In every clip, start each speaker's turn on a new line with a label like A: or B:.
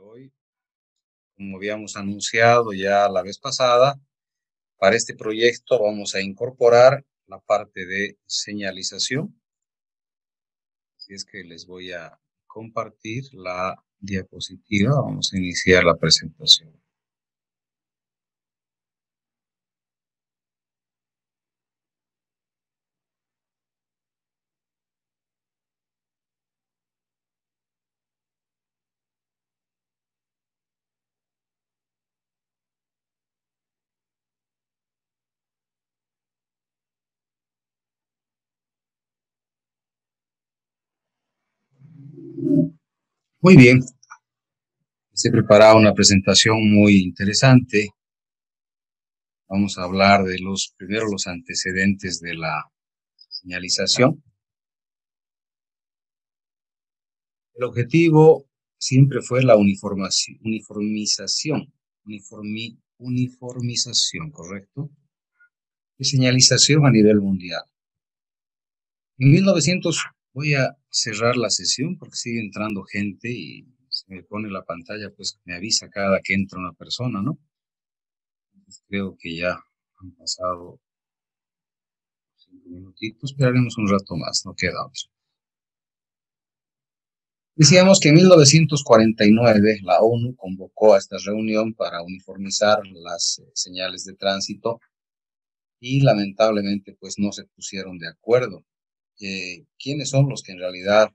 A: hoy, como habíamos anunciado ya la vez pasada, para este proyecto vamos a incorporar la parte de señalización. Así es que les voy a compartir la diapositiva. Vamos a iniciar la presentación. Muy bien, les he preparado una presentación muy interesante. Vamos a hablar de primero los antecedentes de la señalización. El objetivo siempre fue la uniformización, ¿correcto? De señalización a nivel mundial. En 1900, voy a cerrar la sesión porque sigue entrando gente y se me pone la pantalla, pues me avisa cada que entra una persona, ¿no? Entonces, creo que ya han pasado 5 minutitos, esperaremos un rato más, no queda otro. Decíamos que en 1949 la ONU convocó a esta reunión para uniformizar las señales de tránsito y lamentablemente pues no se pusieron de acuerdo. ¿Quiénes son los que en realidad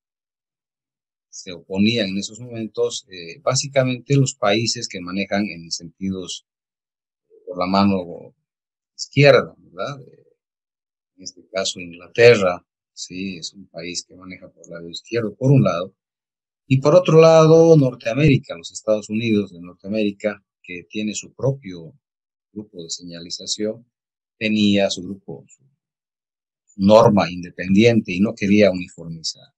A: se oponían en esos momentos? Básicamente los países que manejan en sentidos por la mano izquierda, ¿verdad? En este caso Inglaterra, sí, es un país que maneja por el lado izquierdo, por un lado. Y por otro lado, Norteamérica, los Estados Unidos de Norteamérica, que tiene su propio grupo de señalización, tenía su grupo, su norma independiente y no quería uniformizar.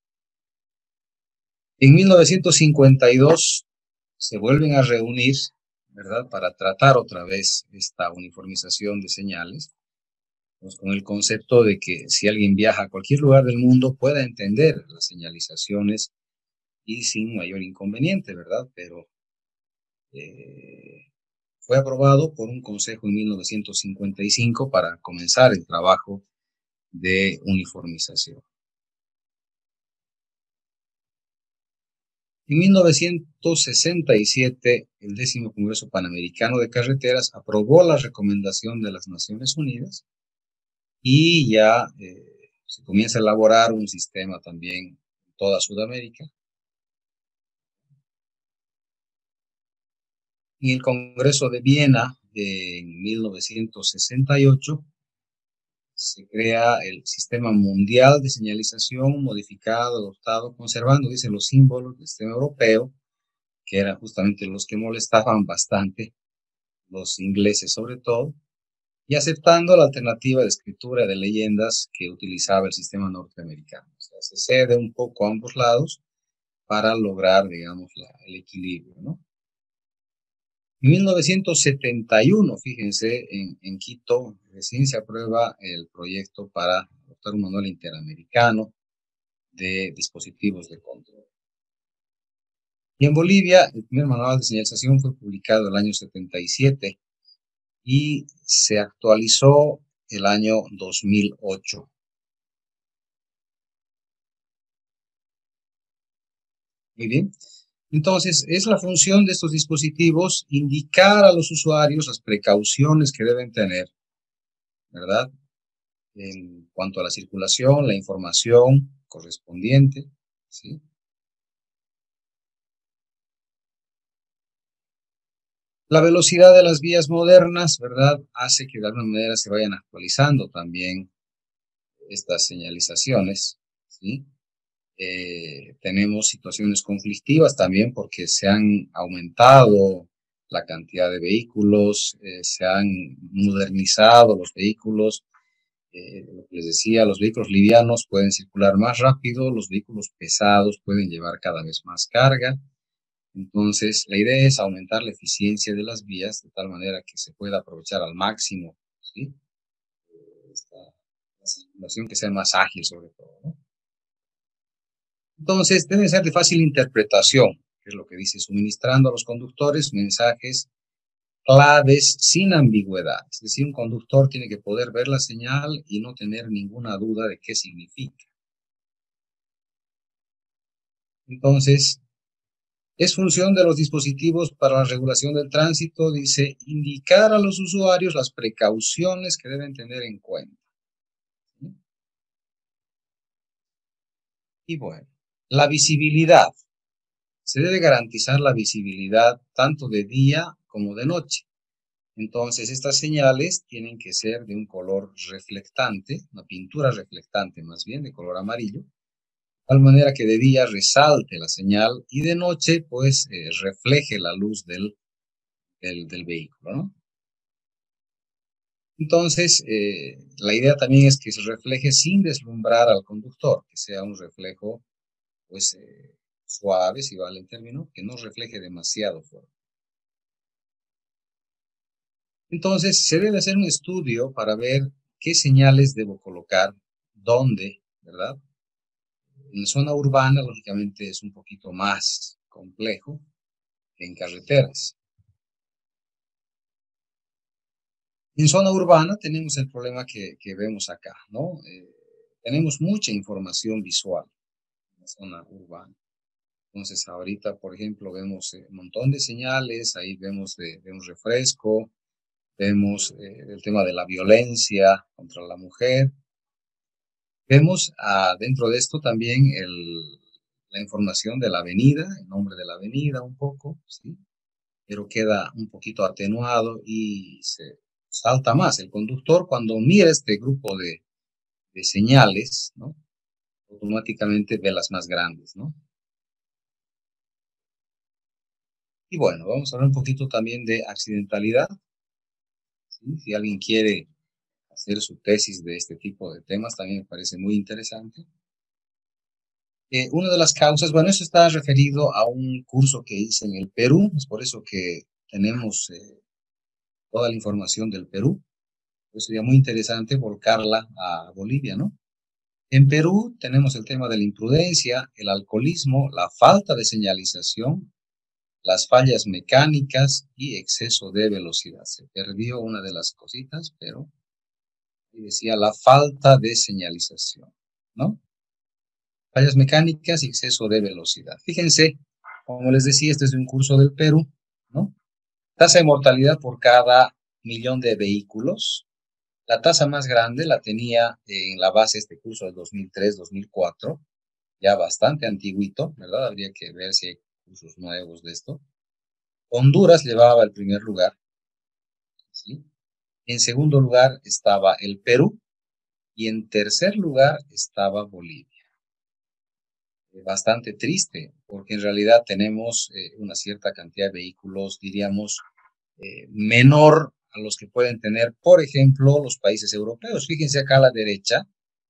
A: En 1952 se vuelven a reunir, ¿verdad?, para tratar otra vez esta uniformización de señales, pues con el concepto de que si alguien viaja a cualquier lugar del mundo pueda entender las señalizaciones y sin mayor inconveniente, ¿verdad? Pero fue aprobado por un consejo en 1955 para comenzar el trabajo de uniformización. En 1967, el 10º Congreso Panamericano de Carreteras aprobó la recomendación de las Naciones Unidas y ya se comienza a elaborar un sistema también en toda Sudamérica. En el Congreso de Viena, en 1968, se crea el Sistema Mundial de Señalización modificado, adoptado, conservando, dice, los símbolos del sistema europeo, que eran justamente los que molestaban bastante, los ingleses sobre todo, y aceptando la alternativa de escritura de leyendas que utilizaba el sistema norteamericano. O sea, se cede un poco a ambos lados para lograr, digamos, el equilibrio, ¿no? En 1971, fíjense, en Quito, recién se aprueba el proyecto para adoptar un manual interamericano de dispositivos de control. Y en Bolivia, el primer manual de señalización fue publicado el año 77 y se actualizó el año 2008. Muy bien. Entonces, es la función de estos dispositivos indicar a los usuarios las precauciones que deben tener, ¿verdad?, en cuanto a la circulación, la información correspondiente, ¿sí? La velocidad de las vías modernas, ¿verdad?, hace que de alguna manera se vayan actualizando también estas señalizaciones, ¿sí? Tenemos situaciones conflictivas también porque se han aumentado la cantidad de vehículos, se han modernizado los vehículos. Lo que les decía, los vehículos livianos pueden circular más rápido, los vehículos pesados pueden llevar cada vez más carga. Entonces, la idea es aumentar la eficiencia de las vías de tal manera que se pueda aprovechar al máximo, ¿sí?, la circulación, que sea más ágil sobre todo, ¿no? Entonces, debe ser de fácil interpretación. que es lo que dice, suministrando a los conductores mensajes claves sin ambigüedad. Es decir, un conductor tiene que poder ver la señal y no tener ninguna duda de qué significa. Entonces, es función de los dispositivos para la regulación del tránsito, dice, indicar a los usuarios las precauciones que deben tener en cuenta. Y bueno, la visibilidad. Se debe garantizar la visibilidad tanto de día como de noche. Entonces, estas señales tienen que ser de un color reflectante, una pintura reflectante más bien, de color amarillo, de tal manera que de día resalte la señal y de noche, pues, refleje la luz del vehículo, ¿no? Entonces, la idea también es que se refleje sin deslumbrar al conductor, que sea un reflejo, pues, suave, si vale el término, que no refleje demasiado fuerte. Entonces, se debe hacer un estudio para ver qué señales debo colocar, dónde, ¿verdad? En zona urbana, lógicamente, es un poquito más complejo que en carreteras. En zona urbana tenemos el problema que vemos acá, ¿no? Tenemos mucha información visual en la zona urbana. Entonces, ahorita, por ejemplo, vemos un montón de señales, ahí vemos de un refresco, vemos el tema de la violencia contra la mujer. Vemos dentro de esto también la información de la avenida, el nombre de la avenida un poco, ¿sí? Pero queda un poquito atenuado y se salta más. El conductor cuando mira este grupo de señales, ¿no? Automáticamente ve las más grandes, ¿no? Y bueno, vamos a hablar un poquito también de accidentalidad, ¿sí? Si alguien quiere hacer su tesis de este tipo de temas, también me parece muy interesante. Una de las causas, bueno, eso está referido a un curso que hice en el Perú, es por eso que tenemos toda la información del Perú. Pues sería muy interesante volcarla a Bolivia, ¿no? En Perú tenemos el tema de la imprudencia, el alcoholismo, la falta de señalización, las fallas mecánicas y exceso de velocidad. Se perdió una de las cositas, pero decía la falta de señalización, ¿no? Fallas mecánicas y exceso de velocidad. Fíjense, como les decía, este es de un curso del Perú, ¿no? Tasa de mortalidad por cada millón de vehículos. La tasa más grande la tenía en la base de este curso del 2003-2004, ya bastante antiguito, ¿verdad? Habría que ver si hay cursos nuevos de esto. Honduras llevaba el primer lugar, ¿sí? En segundo lugar estaba el Perú y en tercer lugar estaba Bolivia. Bastante triste, porque en realidad tenemos una cierta cantidad de vehículos, diríamos, menor a los que pueden tener, por ejemplo, los países europeos. Fíjense acá a la derecha,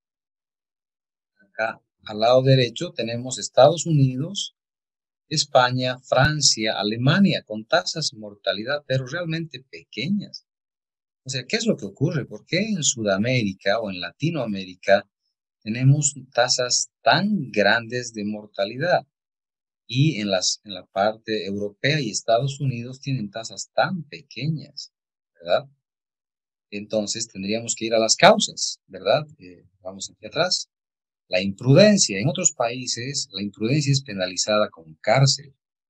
A: acá al lado derecho tenemos Estados Unidos, España, Francia, Alemania, con tasas de mortalidad, pero realmente pequeñas. O sea, ¿qué es lo que ocurre? ¿Por qué en Sudamérica o en Latinoamérica tenemos tasas tan grandes de mortalidad? Y en la parte europea y Estados Unidos tienen tasas tan pequeñas, ¿verdad? Entonces tendríamos que ir a las causas, ¿verdad? Vamos aquí atrás. La imprudencia. En otros países, la imprudencia es penalizada con cárcel.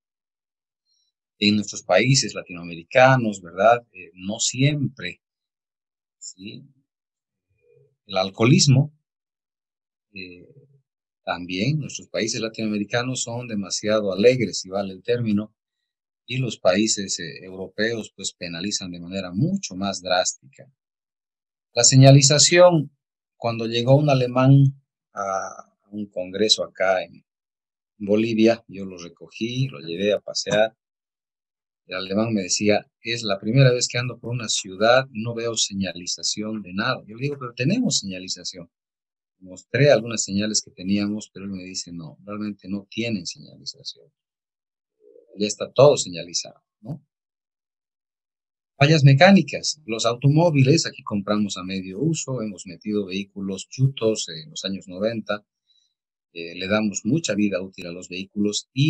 A: En nuestros países latinoamericanos, ¿verdad? No siempre, ¿sí? El alcoholismo, eh, también nuestros países latinoamericanos son demasiado alegres, si vale el término, y los países europeos pues penalizan de manera mucho más drástica. La señalización, cuando llegó un alemán a un congreso acá en Bolivia, yo lo recogí, lo llevé a pasear. El alemán me decía, es la primera vez que ando por una ciudad, no veo señalización de nada. Yo le digo, pero tenemos señalización. Mostré algunas señales que teníamos, pero él me dice, no, realmente no tienen señalización. Ya está todo señalizado, ¿no? Fallas mecánicas. Los automóviles, aquí compramos a medio uso, hemos metido vehículos chutos en los años 90, le damos mucha vida útil a los vehículos y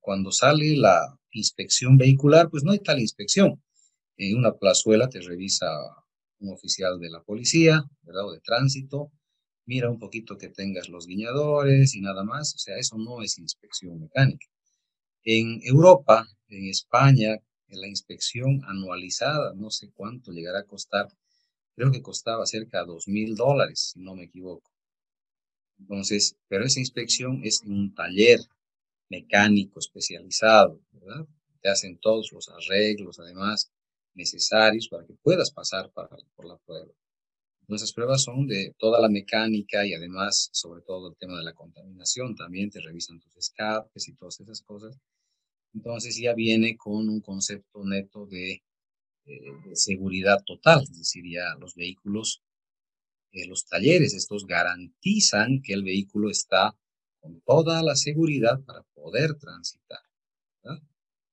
A: cuando sale la inspección vehicular, pues no hay tal inspección. En una plazuela te revisa un oficial de la policía, ¿verdad? O de tránsito, mira un poquito que tengas los guiñadores y nada más. O sea, eso no es inspección mecánica. En Europa, en España, la inspección anualizada, no sé cuánto llegará a costar, creo que costaba cerca de $2,000, si no me equivoco. Entonces, pero esa inspección es en un taller mecánico especializado, ¿verdad? Te hacen todos los arreglos, además, necesarios para que puedas pasar por la prueba. Nuestras pruebas son de toda la mecánica y además, sobre todo, el tema de la contaminación. También te revisan tus escapes y todas esas cosas. Entonces ya viene con un concepto neto de seguridad total, es decir, ya los vehículos, los talleres, estos garantizan que el vehículo está con toda la seguridad para poder transitar, ¿verdad?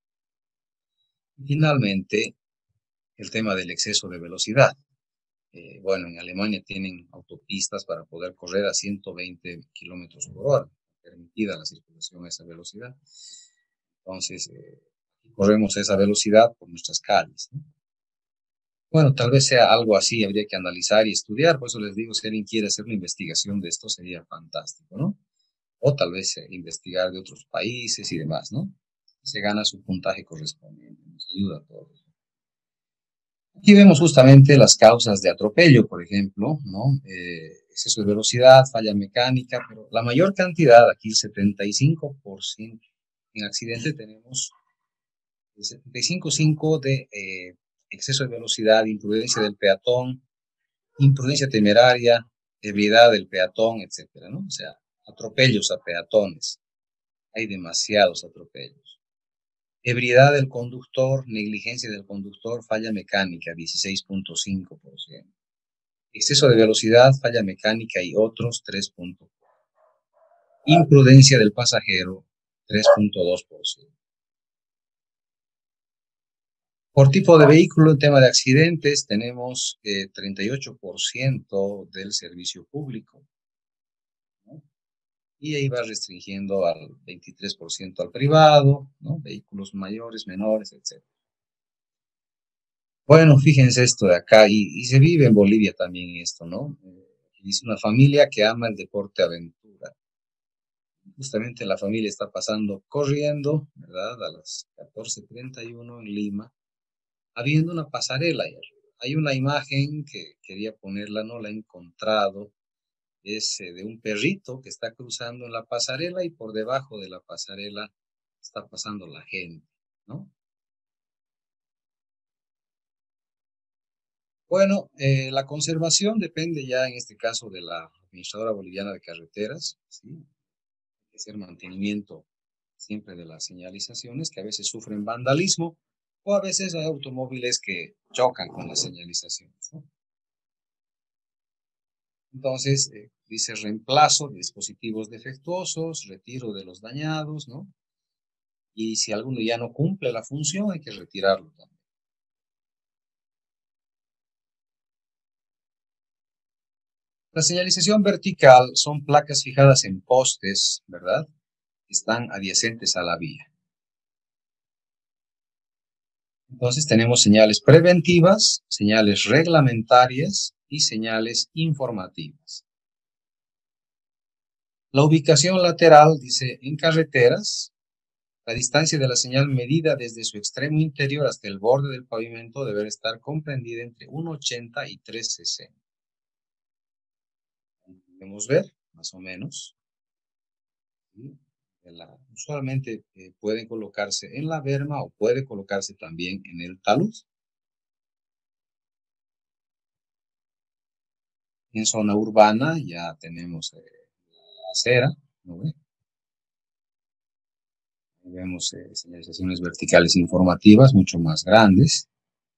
A: Y finalmente, el tema del exceso de velocidad. Bueno, en Alemania tienen autopistas para poder correr a 120 kilómetros por hora, permitida la circulación a esa velocidad. Entonces, corremos a esa velocidad por nuestras calles, ¿no? Bueno, tal vez sea algo así, habría que analizar y estudiar, por eso les digo, si alguien quiere hacer una investigación de esto sería fantástico, ¿no? O tal vez investigar de otros países y demás, ¿no? Se gana su puntaje correspondiente, nos ayuda a todos. Aquí vemos justamente las causas de atropello, por ejemplo, ¿no? Exceso de velocidad, falla mecánica, pero la mayor cantidad, aquí el 75% en accidente tenemos el 75,5% de exceso de velocidad, imprudencia del peatón, imprudencia temeraria, ebriedad del peatón, etcétera, ¿no? O sea, atropellos a peatones. Hay demasiados atropellos. Ebriedad del conductor, negligencia del conductor, falla mecánica, 16,5%. Exceso de velocidad, falla mecánica y otros, 3,4%. Imprudencia del pasajero, 3,2%. Por tipo de vehículo, en tema de accidentes, tenemos 38% del servicio público, ¿no? Y ahí va restringiendo al 23% al privado, ¿no? Vehículos mayores, menores, etc. Bueno, fíjense esto de acá, y se vive en Bolivia también esto, ¿no? Dice una familia que ama el deporte aventura. Justamente la familia está pasando corriendo, ¿verdad? A las 14:31 en Lima, habiendo una pasarela ahí arriba. Hay una imagen que quería ponerla, no la he encontrado, es de un perrito que está cruzando en la pasarela y por debajo de la pasarela está pasando la gente, ¿no? Bueno, la conservación depende ya en este caso de la Administradora Boliviana de Carreteras, ¿sí? Hay que hacer mantenimiento siempre de las señalizaciones que a veces sufren vandalismo o a veces hay automóviles que chocan con las señalizaciones, ¿no? Entonces, dice reemplazo de dispositivos defectuosos, retiro de los dañados, ¿no? Y si alguno ya no cumple la función, hay que retirarlo también. La señalización vertical son placas fijadas en postes, ¿verdad? Que están adyacentes a la vía. Entonces tenemos señales preventivas, señales reglamentarias y señales informativas. La ubicación lateral dice en carreteras, la distancia de la señal medida desde su extremo interior hasta el borde del pavimento debe estar comprendida entre 1,80 y 3,60. Podemos ver, más o menos. ¿Sí? Usualmente pueden colocarse en la berma o puede colocarse también en el talud. En zona urbana ya tenemos la acera, ¿no ve? Vemos señalizaciones verticales informativas mucho más grandes.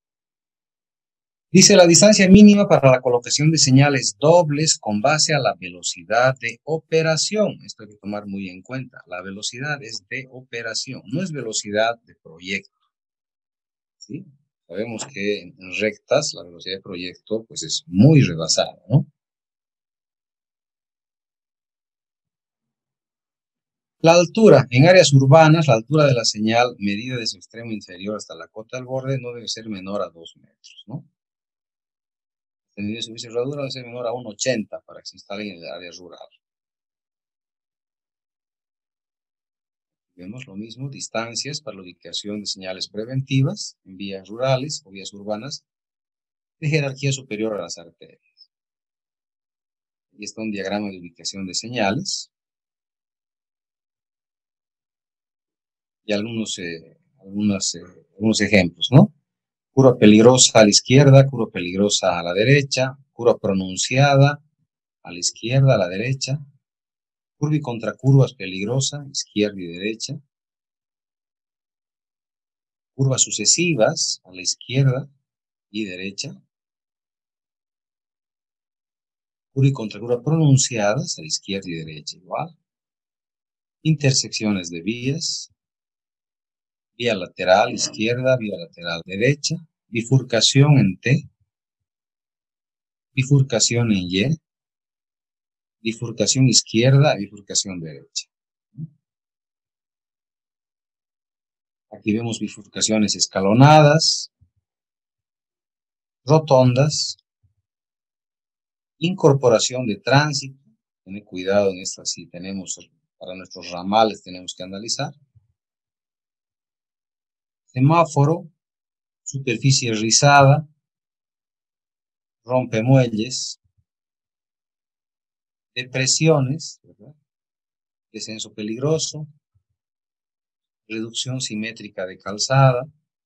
A: Dice la distancia mínima para la colocación de señales dobles con base a la velocidad de operación. Esto hay que tomar muy en cuenta. La velocidad es de operación, no es velocidad de proyecto, ¿sí? Sabemos que en rectas la velocidad de proyecto pues es muy rebasada, ¿no? La altura, en áreas urbanas, la altura de la señal medida de su extremo inferior hasta la cota del borde no debe ser menor a 2 metros, ¿no? El medida de su cerradura debe ser menor a 1,80 para que se instale en el área rural. Vemos lo mismo, distancias para la ubicación de señales preventivas en vías rurales o vías urbanas de jerarquía superior a las arterias. Aquí está un diagrama de ubicación de señales y algunos ejemplos, ¿no? Curva peligrosa a la izquierda, curva peligrosa a la derecha, curva pronunciada a la izquierda, a la derecha, curva y contracurvas peligrosa, izquierda y derecha, curvas sucesivas a la izquierda y derecha, curva y contracurva pronunciadas a la izquierda y derecha igual, intersecciones de vías, vía lateral izquierda, vía lateral derecha, bifurcación en T, bifurcación en Y, bifurcación izquierda, bifurcación derecha. Aquí vemos bifurcaciones escalonadas, rotondas, incorporación de tránsito. Tener cuidado en esta, si tenemos, para nuestros ramales tenemos que analizar. Semáforo, superficie rizada, rompemuelles, depresiones, ¿verdad? Descenso peligroso, reducción simétrica de calzada,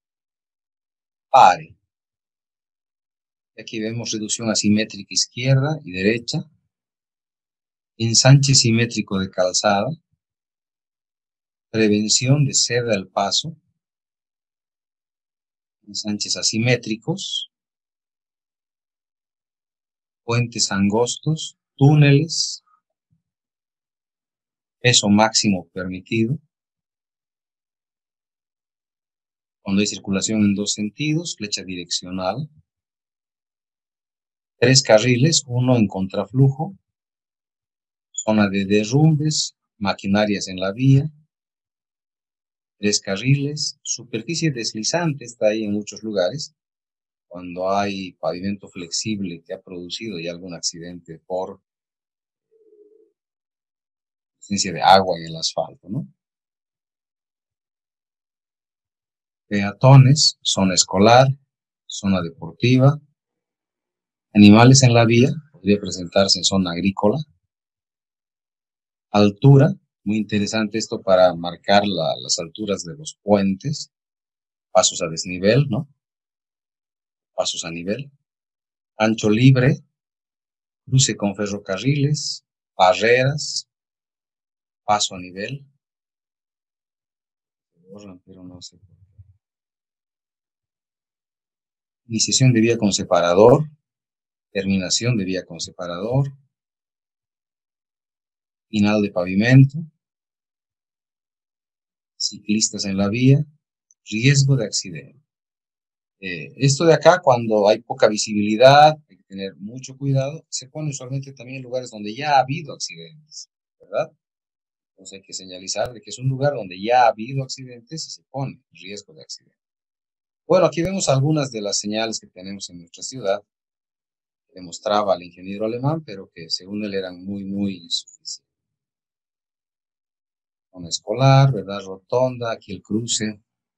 A: pare. Aquí vemos reducción asimétrica izquierda y derecha, ensanche simétrico de calzada, prevención de ceda al paso, ensanches asimétricos, puentes angostos, túneles, peso máximo permitido, cuando hay circulación en dos sentidos, flecha direccional, 3 carriles, 1 en contraflujo, zona de derrumbes, maquinarias en la vía, 3 carriles, superficie deslizante está ahí en muchos lugares, cuando hay pavimento flexible que ha producido ya algún accidente por presencia de agua en el asfalto, ¿no? Peatones, zona escolar, zona deportiva, animales en la vía, podría presentarse en zona agrícola, altura, muy interesante esto para marcar las alturas de los puentes, pasos a desnivel, ¿no? Pasos a nivel, ancho libre, cruce con ferrocarriles, barreras, paso a nivel, pero no sé. Iniciación de vía con separador, terminación de vía con separador, final de pavimento, ciclistas en la vía, riesgo de accidente. Esto de acá, cuando hay poca visibilidad, hay que tener mucho cuidado, se pone usualmente también en lugares donde ya ha habido accidentes, ¿verdad? Entonces hay que señalizar de que es un lugar donde ya ha habido accidentes y se pone riesgo de accidente. Bueno, aquí vemos algunas de las señales que tenemos en nuestra ciudad, que demostraba el ingeniero alemán, pero que según él eran muy insuficientes. Zona escolar, ¿verdad? Rotonda, aquí el cruce.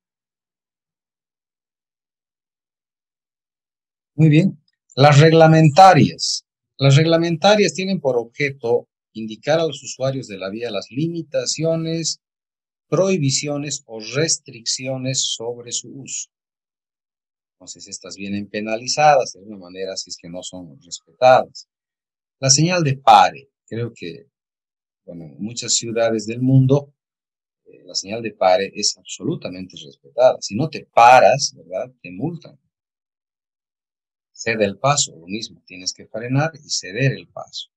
A: Muy bien. Las reglamentarias. Las reglamentarias tienen por objeto indicar a los usuarios de la vía las limitaciones, prohibiciones o restricciones sobre su uso. Entonces, estas vienen penalizadas de alguna manera si es que no son respetadas. La señal de pare, creo que, bueno, en muchas ciudades del mundo, la señal de pare es absolutamente respetada. Si no te paras, ¿verdad? Te multan. Cede el paso, lo mismo, tienes que frenar y ceder el paso.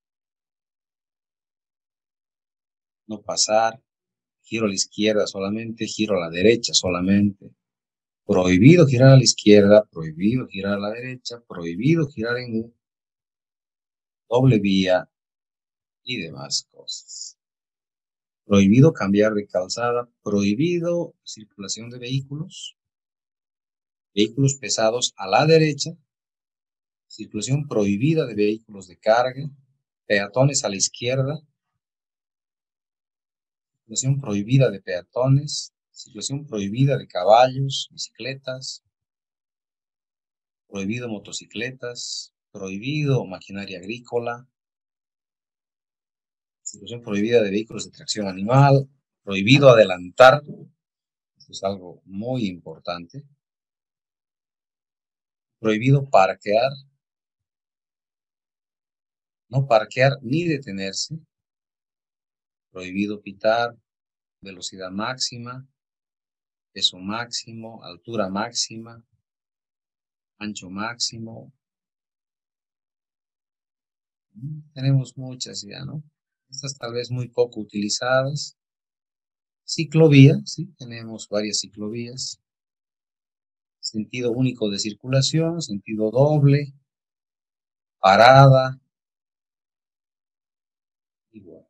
A: No pasar, giro a la izquierda solamente, giro a la derecha solamente. Prohibido girar a la izquierda, prohibido girar a la derecha, prohibido girar en U, doble vía y demás cosas. Prohibido cambiar de calzada, prohibido circulación de vehículos, vehículos pesados a la derecha, circulación prohibida de vehículos de carga, peatones a la izquierda, circulación prohibida de peatones, circulación prohibida de caballos, bicicletas, prohibido motocicletas, prohibido maquinaria agrícola, circulación prohibida de vehículos de tracción animal, prohibido adelantar, esto es algo muy importante, prohibido parquear, no parquear ni detenerse, prohibido pitar, velocidad máxima, peso máximo, altura máxima, ancho máximo. Tenemos muchas ya, ¿no? Estas tal vez muy poco utilizadas. Ciclovía, sí, tenemos varias ciclovías. Sentido único de circulación, sentido doble, parada. Y bueno.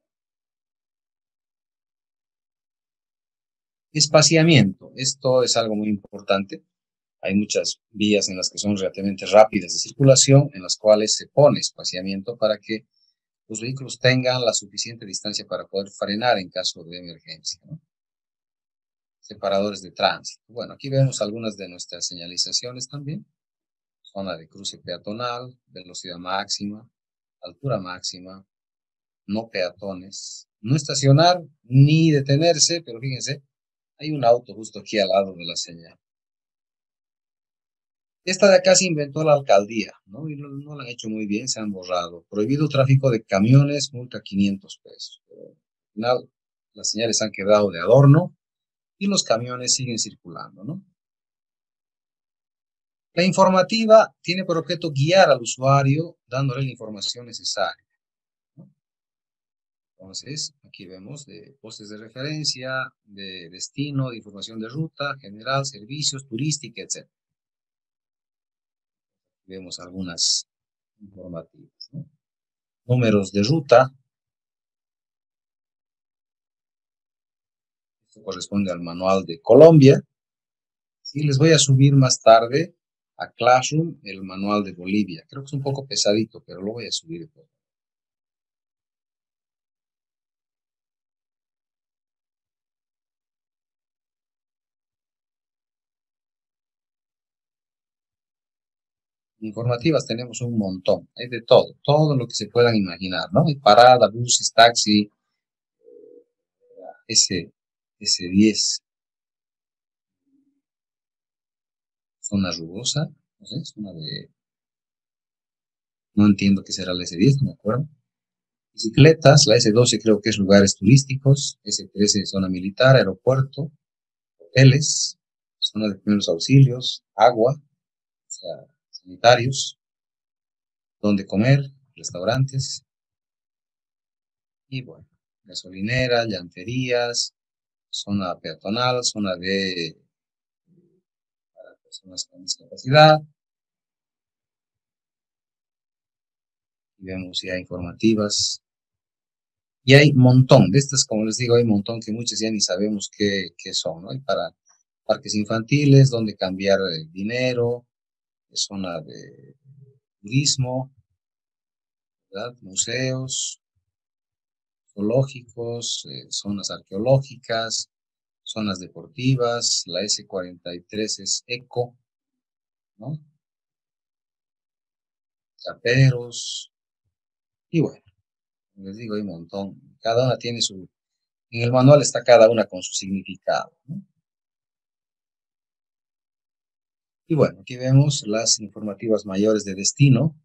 A: Espaciamiento, esto es algo muy importante. Hay muchas vías en las que son relativamente rápidas de circulación, en las cuales se pone espaciamiento para que los vehículos tengan la suficiente distancia para poder frenar en caso de emergencia, ¿no? Separadores de tránsito. Bueno, aquí vemos algunas de nuestras señalizaciones también. Zona de cruce peatonal, velocidad máxima, altura máxima, no peatones, no estacionar ni detenerse, pero fíjense, hay un auto justo aquí al lado de la señal. Esta de acá se inventó la alcaldía, ¿no? Y no la han hecho muy bien, se han borrado. Prohibido tráfico de camiones, multa 500 pesos. Pero al final, las señales han quedado de adorno y los camiones siguen circulando, ¿no? La informativa tiene por objeto guiar al usuario dándole la información necesaria, ¿no? Entonces, aquí vemos de postes de referencia, de destino, de información de ruta, general, servicios, turística, etc. Vemos algunas informativas, ¿no? Números de ruta, esto corresponde al manual de Colombia. Sí, les voy a subir más tarde a Classroom el manual de Bolivia. Creo que es un poco pesadito, pero lo voy a subir. Informativas tenemos un montón, hay de todo, todo lo que se puedan imaginar, ¿no? Hay parada, buses, taxi, S10, zona rugosa, no sé, zona de, no entiendo qué será la S10, no me acuerdo. Bicicletas, la S12 creo que es lugares turísticos, S13 zona militar, aeropuerto, hoteles, zona de primeros auxilios, agua, o sea, sanitarios, donde comer, restaurantes, y bueno, gasolinera, llanterías, zona peatonal, zona de para personas con discapacidad, y vemos ya informativas. Y hay un montón de estas, como les digo, hay un montón que muchas ya ni sabemos qué son, ¿no? Hay para parques infantiles, donde cambiar dinero, zona de turismo, ¿verdad? Museos, zoológicos, zonas arqueológicas, zonas deportivas, la S43 es eco, ¿no? Chaperos, y bueno, les digo, hay un montón. Cada una tiene su, en el manual está cada una con su significado, ¿no? Y bueno, aquí vemos las informativas mayores de destino.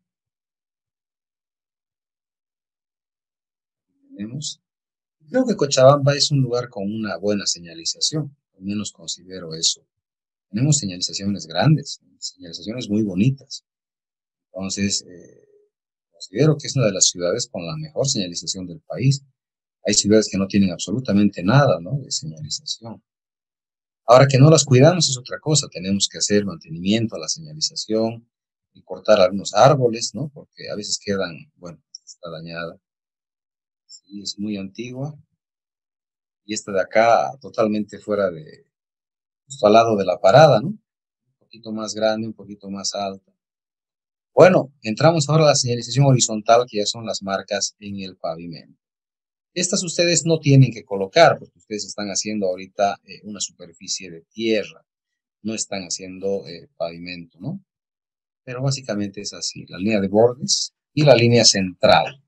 A: Tenemos. Creo que Cochabamba es un lugar con una buena señalización, al menos considero eso. Tenemos señalizaciones grandes, señalizaciones muy bonitas. Entonces, considero que es una de las ciudades con la mejor señalización del país. Hay ciudades que no tienen absolutamente nada, ¿no?, de señalización. Ahora que no las cuidamos es otra cosa. Tenemos que hacer mantenimiento a la señalización y cortar algunos árboles, ¿no? Porque a veces quedan, bueno, está dañada. Sí, es muy antigua. y esta de acá totalmente fuera de, justo al lado de la parada, ¿no? Un poquito más grande, un poquito más alta. Bueno, entramos ahora a la señalización horizontal, que ya son las marcas en el pavimento. Estas ustedes no tienen que colocar, porque ustedes están haciendo ahorita una superficie de tierra, no están haciendo pavimento, ¿no? Pero básicamente es así, la línea de bordes y la línea central.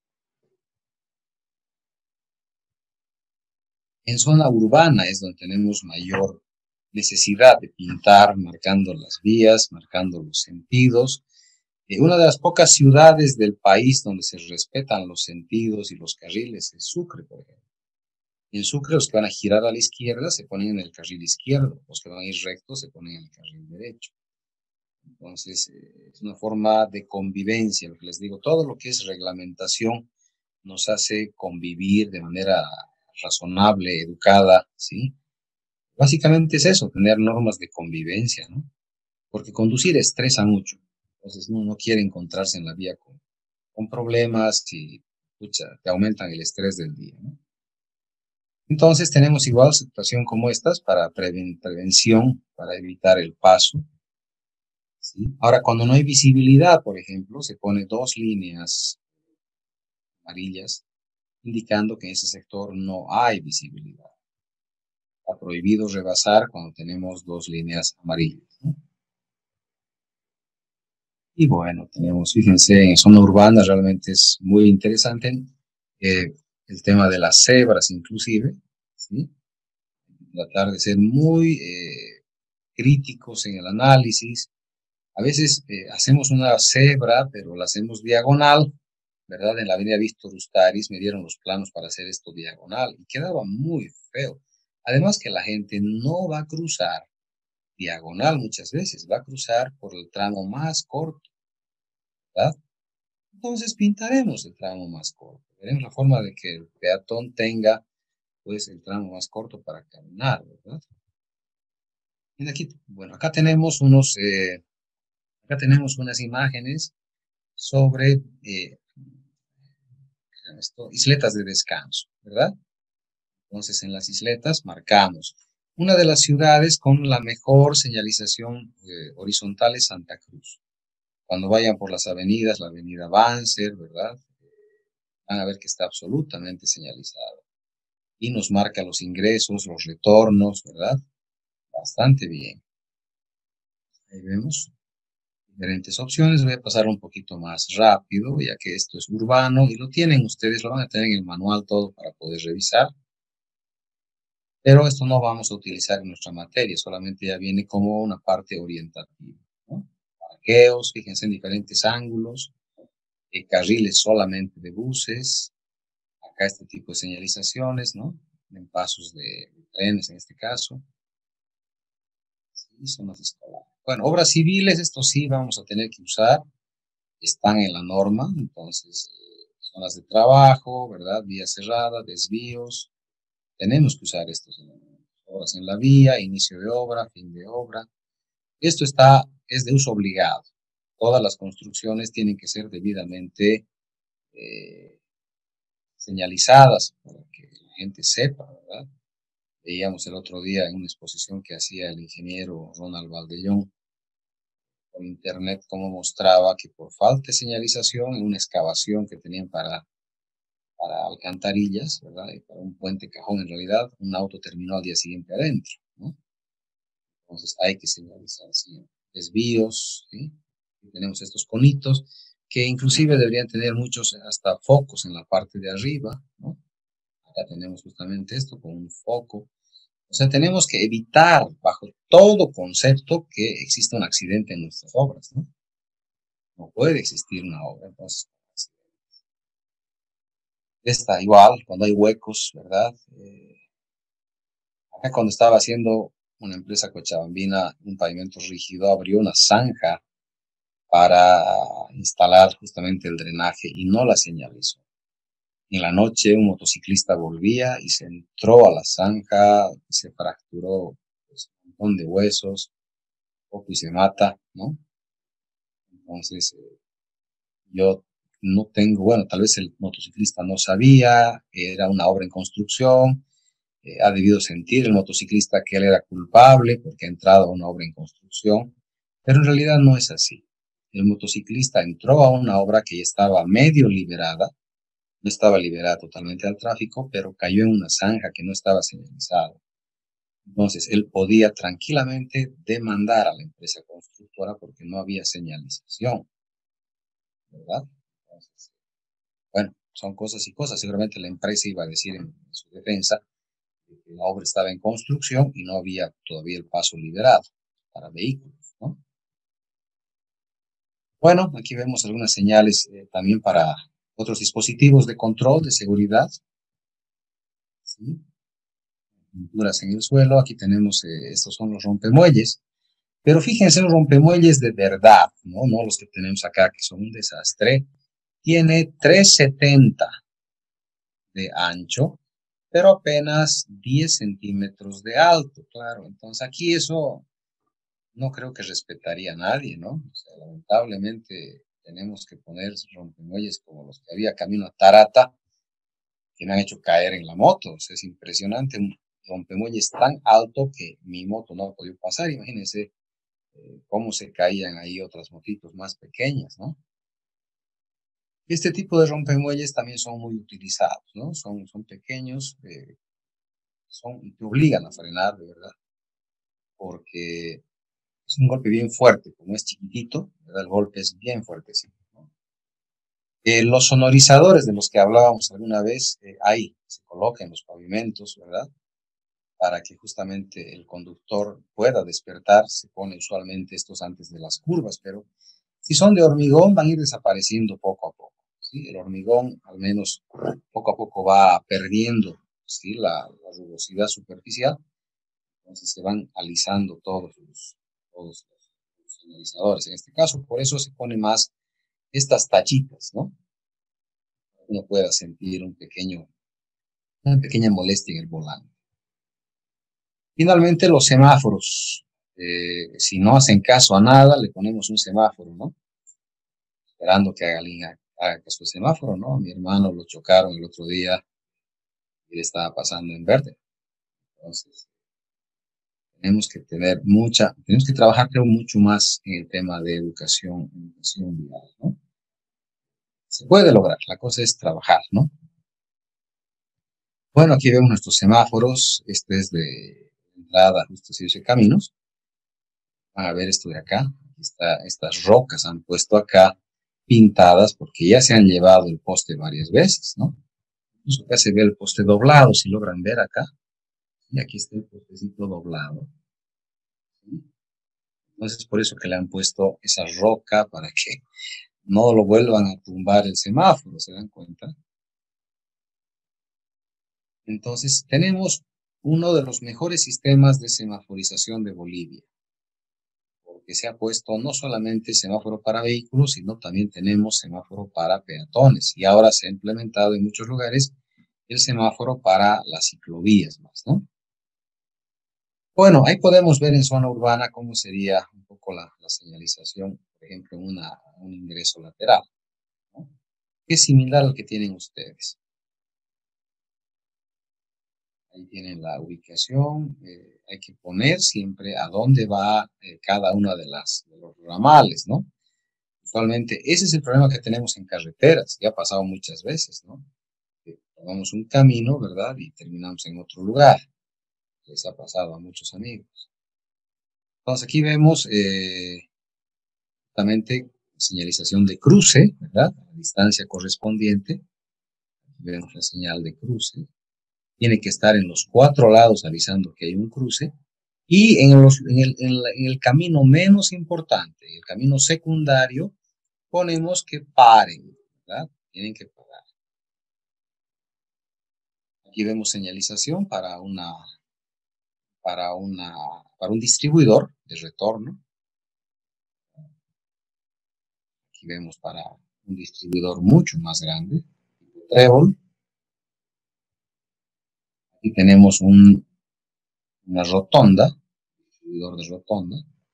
A: En zona urbana es donde tenemos mayor necesidad de pintar, marcando las vías, marcando los sentidos. Una de las pocas ciudades del país donde se respetan los sentidos y los carriles es Sucre, por ejemplo. En Sucre, los que van a girar a la izquierda se ponen en el carril izquierdo, los que van a ir rectos se ponen en el carril derecho. Entonces, es una forma de convivencia, lo que les digo, todo lo que es reglamentación nos hace convivir de manera razonable, educada, ¿sí? Básicamente es eso, tener normas de convivencia, ¿no? Porque conducir estresa mucho. Entonces, no quiere encontrarse en la vía con problemas y, pucha, te aumentan el estrés del día, ¿no? Entonces, tenemos igual situación como estas para prevención, para evitar el paso, ¿sí? Ahora, cuando no hay visibilidad, por ejemplo, se pone dos líneas amarillas indicando que en ese sector no hay visibilidad. Está prohibido rebasar cuando tenemos dos líneas amarillas, ¿no? Y bueno, tenemos, fíjense, en zona urbana realmente es muy interesante el tema de las cebras inclusive, ¿sí? Tratar de ser muy críticos en el análisis. A veces hacemos una cebra, pero la hacemos diagonal, ¿verdad? En la avenida Víctor Ustaris me dieron los planos para hacer esto diagonal y quedaba muy feo. Además que la gente no va a cruzar diagonal muchas veces, va a cruzar por el tramo más corto, ¿verdad? Entonces pintaremos el tramo más corto. Veremos la forma de que el peatón tenga, pues, el tramo más corto para caminar, ¿verdad? Y aquí, bueno, acá tenemos unas imágenes sobre isletas de descanso, ¿verdad? Entonces, en las isletas marcamos. Una de las ciudades con la mejor señalización horizontal es Santa Cruz. Cuando vayan por las avenidas, la avenida Banzer, ¿verdad? Van a ver que está absolutamente señalizado. Y nos marca los ingresos, los retornos, ¿verdad? Bastante bien. Ahí vemos diferentes opciones. Voy a pasar un poquito más rápido, ya que esto es urbano y lo tienen ustedes, lo van a tener en el manual todo para poder revisar. Pero esto no vamos a utilizar en nuestra materia, solamente ya viene como una parte orientativa, ¿no? Parqueos, fíjense en diferentes ángulos, carriles solamente de buses, acá este tipo de señalizaciones, ¿no? En pasos de trenes en este caso. Sí, zonas escolares. Bueno, obras civiles, esto sí vamos a tener que usar, están en la norma, entonces, zonas de trabajo, ¿verdad? Vía cerrada, desvíos, tenemos que usar estos elementos. Obras en la vía, inicio de obra, fin de obra. Esto es de uso obligado. Todas las construcciones tienen que ser debidamente eh, señalizadas para que la gente sepa, ¿verdad? Veíamos el otro día en una exposición que hacía el ingeniero Ronald Valdellón por internet cómo mostraba que por falta de señalización en una excavación que tenían para alcantarillas, ¿verdad? Y para un puente cajón en realidad, un auto terminó al día siguiente adentro, ¿no? Entonces hay que señalizar, ¿sí? Desvíos, ¿sí? Y tenemos estos conitos que inclusive deberían tener muchos hasta focos en la parte de arriba, ¿no? Acá tenemos justamente esto con un foco. O sea, tenemos que evitar bajo todo concepto que exista un accidente en nuestras obras, ¿no? No puede existir una obra, entonces, está igual, cuando hay huecos, ¿verdad? Acá cuando estaba haciendo una empresa cochabambina, un pavimento rígido, abrió una zanja para instalar justamente el drenaje y no la señalizó. En la noche un motociclista volvía y se entró a la zanja, se fracturó pues, un montón de huesos, poco y se mata, ¿no? Entonces, yo no tengo, bueno, tal vez el motociclista no sabía, era una obra en construcción, Ha debido sentir el motociclista que él era culpable porque ha entrado a una obra en construcción, pero en realidad no es así. El motociclista entró a una obra que ya estaba medio liberada, no estaba liberada totalmente al tráfico, pero cayó en una zanja que no estaba señalizada. Entonces, él podía tranquilamente demandar a la empresa constructora porque no había señalización, ¿verdad? Entonces, bueno, son cosas y cosas. Seguramente la empresa iba a decir en su defensa que la obra estaba en construcción y no había todavía el paso liberado para vehículos, ¿no? Bueno, aquí vemos algunas señales también para otros dispositivos de control de seguridad, ¿sí? Pinturas en el suelo, aquí tenemos, estos son los rompemuelles, pero fíjense los rompemuelles de verdad, ¿no? No los que tenemos acá, que son un desastre. Tiene 3,70 de ancho, pero apenas 10 centímetros de alto, claro. Entonces aquí eso no creo que respetaría a nadie, ¿no? O sea, lamentablemente tenemos que poner rompemuelles como los que había camino a Tarata, que me han hecho caer en la moto. O sea, es impresionante, un rompemuelles tan alto que mi moto no ha podido pasar. Imagínense cómo se caían ahí otras motitos más pequeñas, ¿no? Este tipo de rompemuelles también son muy utilizados, ¿no? Son pequeños, y te obligan a frenar, de verdad, porque es un golpe bien fuerte, como es chiquitito, ¿verdad? El golpe es bien fuerte, sí, ¿no? Los sonorizadores de los que hablábamos alguna vez, ahí se colocan en los pavimentos, ¿verdad? Para que justamente el conductor pueda despertar, se pone usualmente estos antes de las curvas, pero si son de hormigón van a ir desapareciendo poco a poco, ¿sí? El hormigón al menos poco a poco va perdiendo, ¿sí? La rugosidad superficial, entonces se van alisando todos los analizadores en este caso, por eso se pone más estas tachitas, ¿no? Uno pueda sentir una pequeña molestia en el volante. Finalmente, los semáforos. Si no hacen caso a nada, le ponemos un semáforo, ¿no? Esperando que haga caso el semáforo, ¿no? A mi hermano lo chocaron el otro día y le estaba pasando en verde. Entonces, tenemos que trabajar, creo, mucho más en el tema de educación vial, ¿no? Se puede lograr, la cosa es trabajar, ¿no? Bueno, aquí vemos nuestros semáforos. Este es de entrada justo servicio de caminos. Van a ver esto de acá. Aquí estas rocas han puesto acá pintadas porque ya se han llevado el poste varias veces, ¿no? Incluso acá se ve el poste doblado, si logran ver acá. Y aquí está el postecito doblado, ¿sí? Entonces, por eso que le han puesto esa roca para que no lo vuelvan a tumbar el semáforo, ¿se dan cuenta? Entonces, tenemos uno de los mejores sistemas de semaforización de Bolivia, porque se ha puesto no solamente semáforo para vehículos, sino también tenemos semáforo para peatones. Y ahora se ha implementado en muchos lugares el semáforo para las ciclovías más, ¿no? Bueno, ahí podemos ver en zona urbana cómo sería un poco la señalización, por ejemplo, en un ingreso lateral, ¿no? Es similar al que tienen ustedes. Ahí tienen la ubicación, hay que poner siempre a dónde va cada una de los ramales, ¿no? Usualmente ese es el problema que tenemos en carreteras, ya ha pasado muchas veces, ¿no? Que tomamos un camino, ¿verdad? Y terminamos en otro lugar. Les ha pasado a muchos amigos. Entonces aquí vemos justamente señalización de cruce, ¿verdad? A la distancia correspondiente. Aquí vemos la señal de cruce. Tiene que estar en los 4 lados avisando que hay un cruce. Y en el camino menos importante, en el camino secundario, ponemos que paren, ¿verdad? Tienen que parar. Aquí vemos señalización para un distribuidor de retorno. Aquí vemos para un distribuidor mucho más grande, tipo trébol. Aquí tenemos una rotonda, distribuidor de rotonda.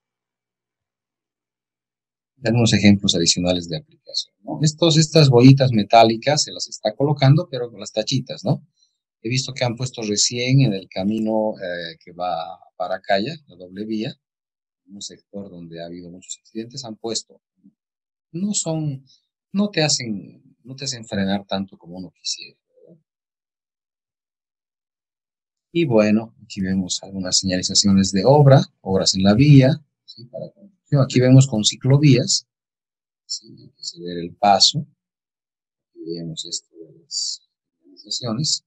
A: Algunos ejemplos adicionales de aplicación, ¿no? Estas boyitas metálicas se las está colocando, pero con las tachitas, ¿no? He visto que han puesto recién en el camino que va a Paracaya, la doble vía, un sector donde ha habido muchos accidentes, han puesto, no son, no te hacen frenar tanto como uno quisiera. Y bueno, aquí vemos algunas señalizaciones de obras en la vía, ¿sí? Para conducción. Aquí vemos con ciclovías, ¿sí? Que se ve el paso, aquí vemos esto de las señalizaciones.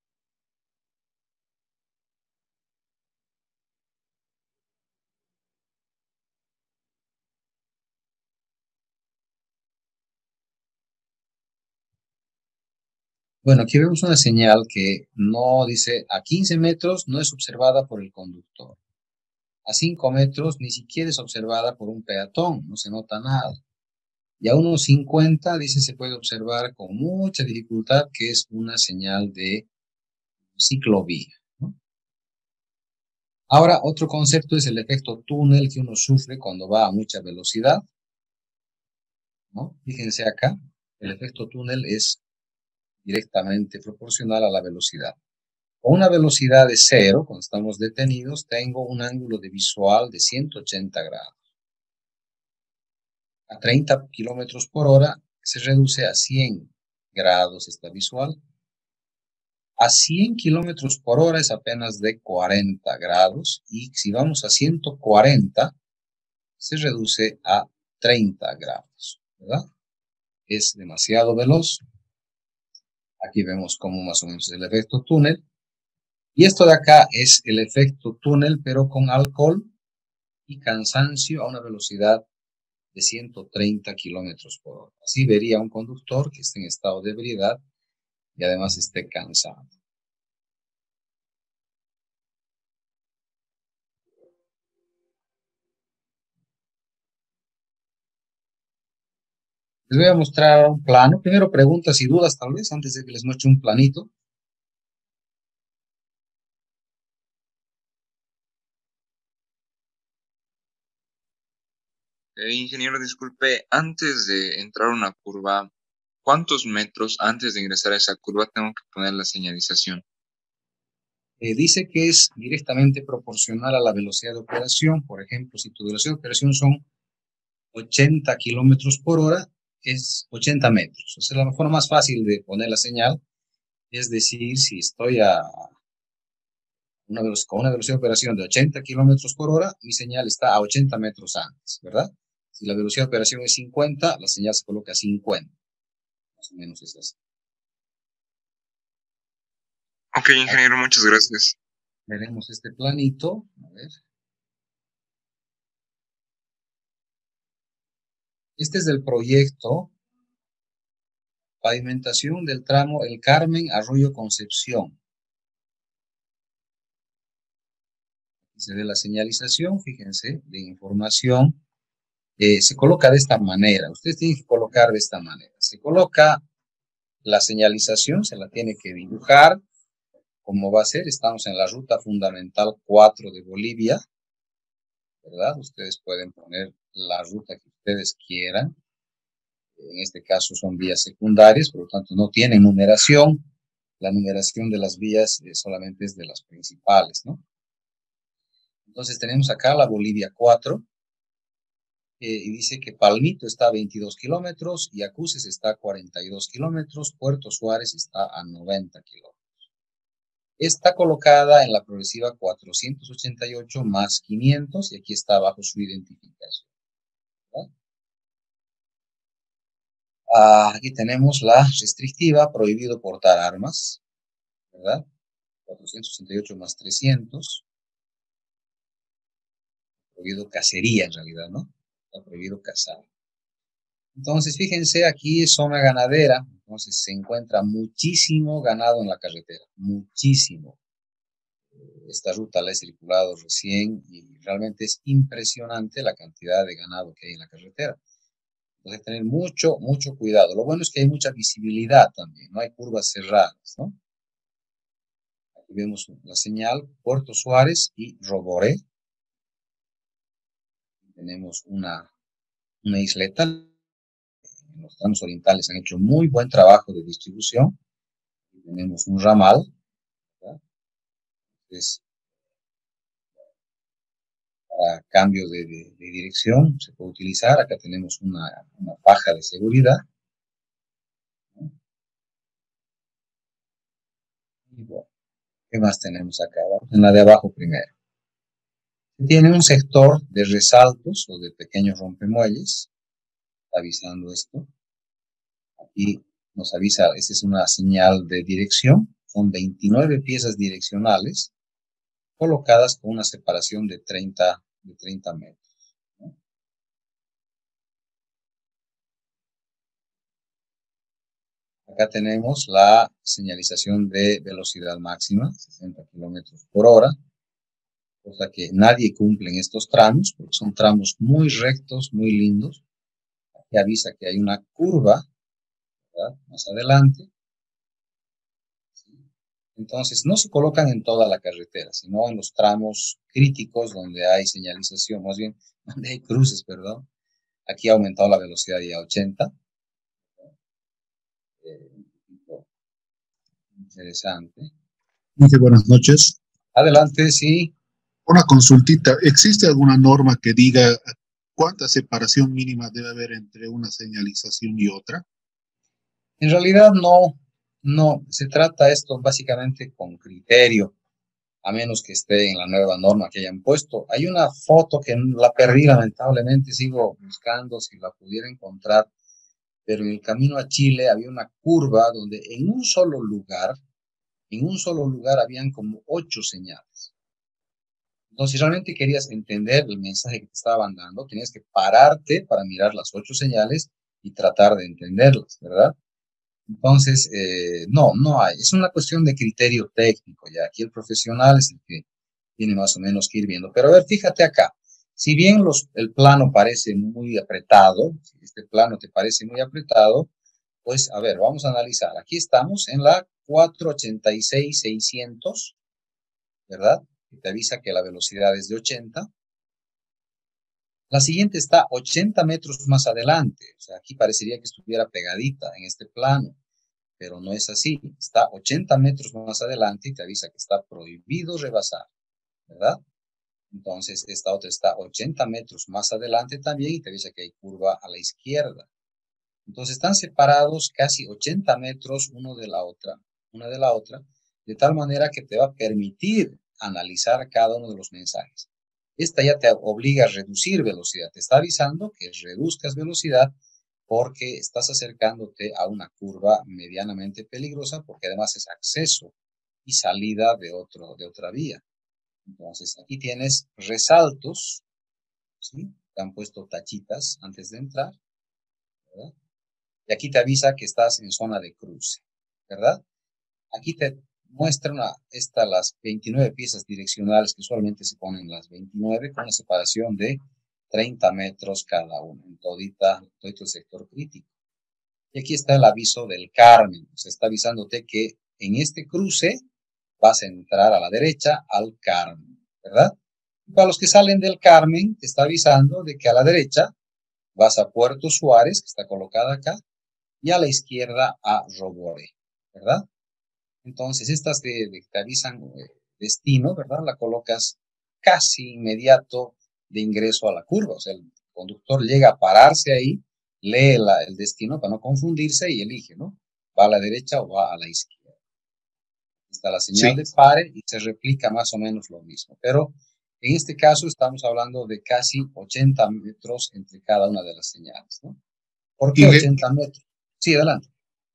A: Bueno, aquí vemos una señal que no dice a 15 metros no es observada por el conductor. A 5 metros ni siquiera es observada por un peatón, no se nota nada. Y a unos 50 dice se puede observar con mucha dificultad que es una señal de ciclovía, ¿no? Ahora, otro concepto es el efecto túnel que uno sufre cuando va a mucha velocidad, ¿no? Fíjense acá, el efecto túnel es directamente proporcional a la velocidad. Con una velocidad de 0, cuando estamos detenidos, tengo un ángulo de visual de 180 grados. A 30 kilómetros por hora se reduce a 100 grados esta visual. A 100 kilómetros por hora es apenas de 40 grados. Y si vamos a 140, se reduce a 30 grados, ¿verdad? Es demasiado veloz. Aquí vemos cómo más o menos es el efecto túnel. Y esto de acá es el efecto túnel, pero con alcohol y cansancio a una velocidad de 130 kilómetros por hora. Así vería un conductor que esté en estado de ebriedad y además esté cansado. Les voy a mostrar un plano. Primero preguntas y dudas tal vez antes de que les muestre un planito.
B: Ingeniero, disculpe, antes de entrar a una curva, ¿cuántos metros antes de ingresar a esa curva tengo que poner la señalización?
A: Dice que es directamente proporcional a la velocidad de operación. Por ejemplo, si tu velocidad de operación son 80 kilómetros por hora, es 80 metros. O sea, la forma más fácil de poner la señal es decir, si estoy con una velocidad de operación de 80 kilómetros por hora, mi señal está a 80 metros antes, ¿verdad? Si la velocidad de operación es 50, la señal se coloca a 50. Más o menos es así.
B: Ok, ingeniero, muchas gracias.
A: Veremos este planito. A ver. Este es del proyecto Pavimentación del tramo El Carmen Arroyo Concepción. Aquí se ve la señalización, fíjense, de información. Se coloca de esta manera. Ustedes tienen que colocar de esta manera. Se coloca la señalización, se la tiene que dibujar. ¿Cómo va a ser? Estamos en la ruta fundamental 4 de Bolivia, ¿verdad? Ustedes pueden poner la ruta que ustedes quieran. En este caso son vías secundarias, por lo tanto no tienen numeración. La numeración de las vías solamente es de las principales, ¿no? Entonces tenemos acá la Bolivia 4, y dice que Palmito está a 22 kilómetros, Yacuces está a 42 kilómetros, Puerto Suárez está a 90 kilómetros. Está colocada en la progresiva 488 más 500 y aquí está bajo su identificación, ¿verdad? Aquí tenemos la restrictiva, prohibido portar armas, ¿verdad? 468 más 300, prohibido cacería en realidad, ¿no? Está prohibido cazar. Entonces, fíjense, aquí es zona ganadera, entonces se encuentra muchísimo ganado en la carretera, muchísimo. Esta ruta la he circulado recién y realmente es impresionante la cantidad de ganado que hay en la carretera. Entonces, tener mucho, mucho cuidado. Lo bueno es que hay mucha visibilidad también, no hay curvas cerradas, ¿no? Aquí vemos la señal Puerto Suárez y Roboré. Tenemos una isleta. En los tramos orientales han hecho muy buen trabajo de distribución. Tenemos un ramal Entonces, para cambio de dirección se puede utilizar. Acá tenemos una faja de seguridad, ¿no? Y bueno, ¿qué más tenemos acá? Vamos en la de abajo primero. Tiene un sector de resaltos o de pequeños rompemuelles, avisando esto. Aquí nos avisa, esta es una señal de dirección. Son 29 piezas direccionales colocadas con una separación de 30 metros, ¿no? Acá tenemos la señalización de velocidad máxima, 60 kilómetros por hora, cosa que nadie cumple en estos tramos, porque son tramos muy rectos, muy lindos. Aquí avisa que hay una curva, ¿verdad?, más adelante. Entonces, no se colocan en toda la carretera, sino en los tramos críticos donde hay señalización, más bien, donde hay cruces, perdón. Aquí ha aumentado la velocidad ya a 80. Interesante.
C: Dice, buenas noches.
A: Adelante, sí.
C: Una consultita. ¿Existe alguna norma que diga cuánta separación mínima debe haber entre una señalización y otra?
A: En realidad no. Se trata esto básicamente con criterio, a menos que esté en la nueva norma que hayan puesto. Hay una foto que la perdí lamentablemente, sigo buscando si la pudiera encontrar, pero en el camino a Chile había una curva donde en un solo lugar habían como 8 señales. Entonces, si realmente querías entender el mensaje que te estaban dando, tenías que pararte para mirar las 8 señales y tratar de entenderlas, ¿verdad? Entonces, no hay. Es una cuestión de criterio técnico ya. Aquí el profesional es el que tiene más o menos que ir viendo. Pero a ver, fíjate acá. Si bien el plano parece muy apretado, si este plano te parece muy apretado, pues a ver, vamos a analizar. Aquí estamos en la 486-600, ¿verdad? Que te avisa que la velocidad es de 80. La siguiente está 80 metros más adelante. O sea, aquí parecería que estuviera pegadita en este plano, pero no es así. Está 80 metros más adelante y te avisa que está prohibido rebasar, ¿verdad? Entonces, esta otra está 80 metros más adelante también y te avisa que hay curva a la izquierda. Entonces, están separados casi 80 metros una de la otra, de tal manera que te va a permitir analizar cada uno de los mensajes. Esta ya te obliga a reducir velocidad. Te está avisando que reduzcas velocidad porque estás acercándote a una curva medianamente peligrosa, porque además es acceso y salida de otra vía. Entonces, aquí tienes resaltos, ¿sí? Te han puesto tachitas antes de entrar, ¿verdad? Y aquí te avisa que estás en zona de cruce, ¿verdad? Aquí te muestra las 29 piezas direccionales que usualmente se ponen las 29 con una separación de 30 metros cada una en todo el sector crítico. Y aquí está el aviso del Carmen. Se está avisándote que en este cruce vas a entrar a la derecha al Carmen, ¿verdad? Y para los que salen del Carmen, te está avisando de que a la derecha vas a Puerto Suárez, que está colocada acá, y a la izquierda a Roboré, ¿verdad? Entonces, estas te avisan destino, ¿verdad? La colocas casi inmediato de ingreso a la curva. O sea, el conductor llega a pararse ahí, lee el destino para no confundirse y elige, ¿no? ¿Va a la derecha o va a la izquierda? Está la señal
C: Sí.
A: de pare y se replica más o menos lo mismo. Pero en este caso estamos hablando de casi 80 metros entre cada una de las señales, ¿no? ¿Por qué
C: Y
A: 80 metros? Sí, adelante.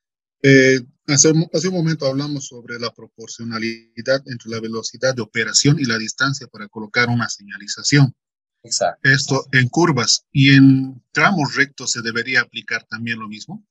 C: hace un momento hablamos sobre la proporcionalidad entre la velocidad de operación y la distancia para colocar una señalización.
A: Exacto.
C: Esto en curvas y en tramos rectos se debería aplicar también lo mismo.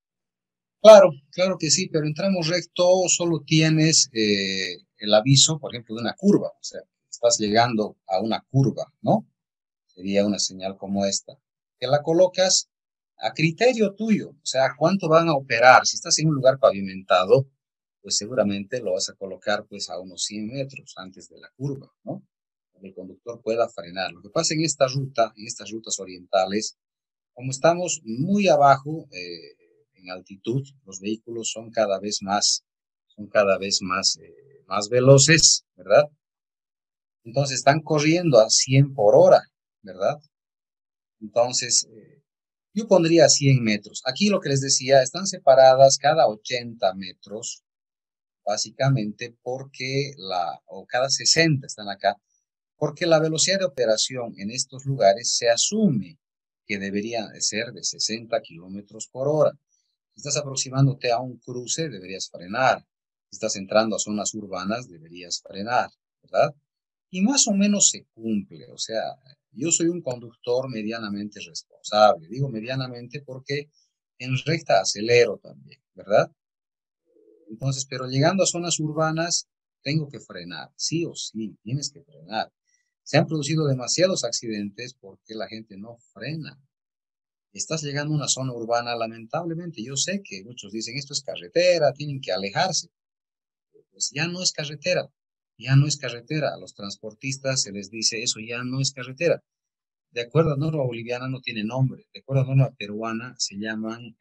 A: Claro que sí, pero en tramo recto solo tienes el aviso, por ejemplo, de una curva. O sea, estás llegando a una curva, ¿no? Sería una señal como esta, que la colocas a criterio tuyo. O sea, ¿cuánto van a operar? Si estás en un lugar pavimentado, pues seguramente lo vas a colocar pues a unos 100 metros antes de la curva, ¿no? Para que el conductor pueda frenar. Lo que pasa en esta ruta, en estas rutas orientales, como estamos muy abajo en altitud, los vehículos son cada vez más veloces ¿verdad? Entonces están corriendo a 100 por hora, ¿verdad? Entonces, yo pondría 100 metros. Aquí lo que les decía, están separadas cada 80 metros, básicamente porque o cada 60 están acá, porque la velocidad de operación en estos lugares se asume que debería de ser de 60 kilómetros por hora. Si estás aproximándote a un cruce, deberías frenar. Si estás entrando a zonas urbanas, deberías frenar, ¿verdad? Y más o menos se cumple. O sea, yo soy un conductor medianamente responsable. Digo medianamente porque en recta acelero también, ¿verdad? Entonces, pero llegando a zonas urbanas, tengo que frenar, sí o sí, tienes que frenar. Se han producido demasiados accidentes porque la gente no frena. Estás llegando a una zona urbana, lamentablemente, yo sé que muchos dicen esto es carretera, tienen que alejarse. Pues ya no es carretera, ya no es carretera. A los transportistas se les dice eso ya no es carretera. De acuerdo a norma boliviana no tiene nombre, de acuerdo a norma peruana se llaman,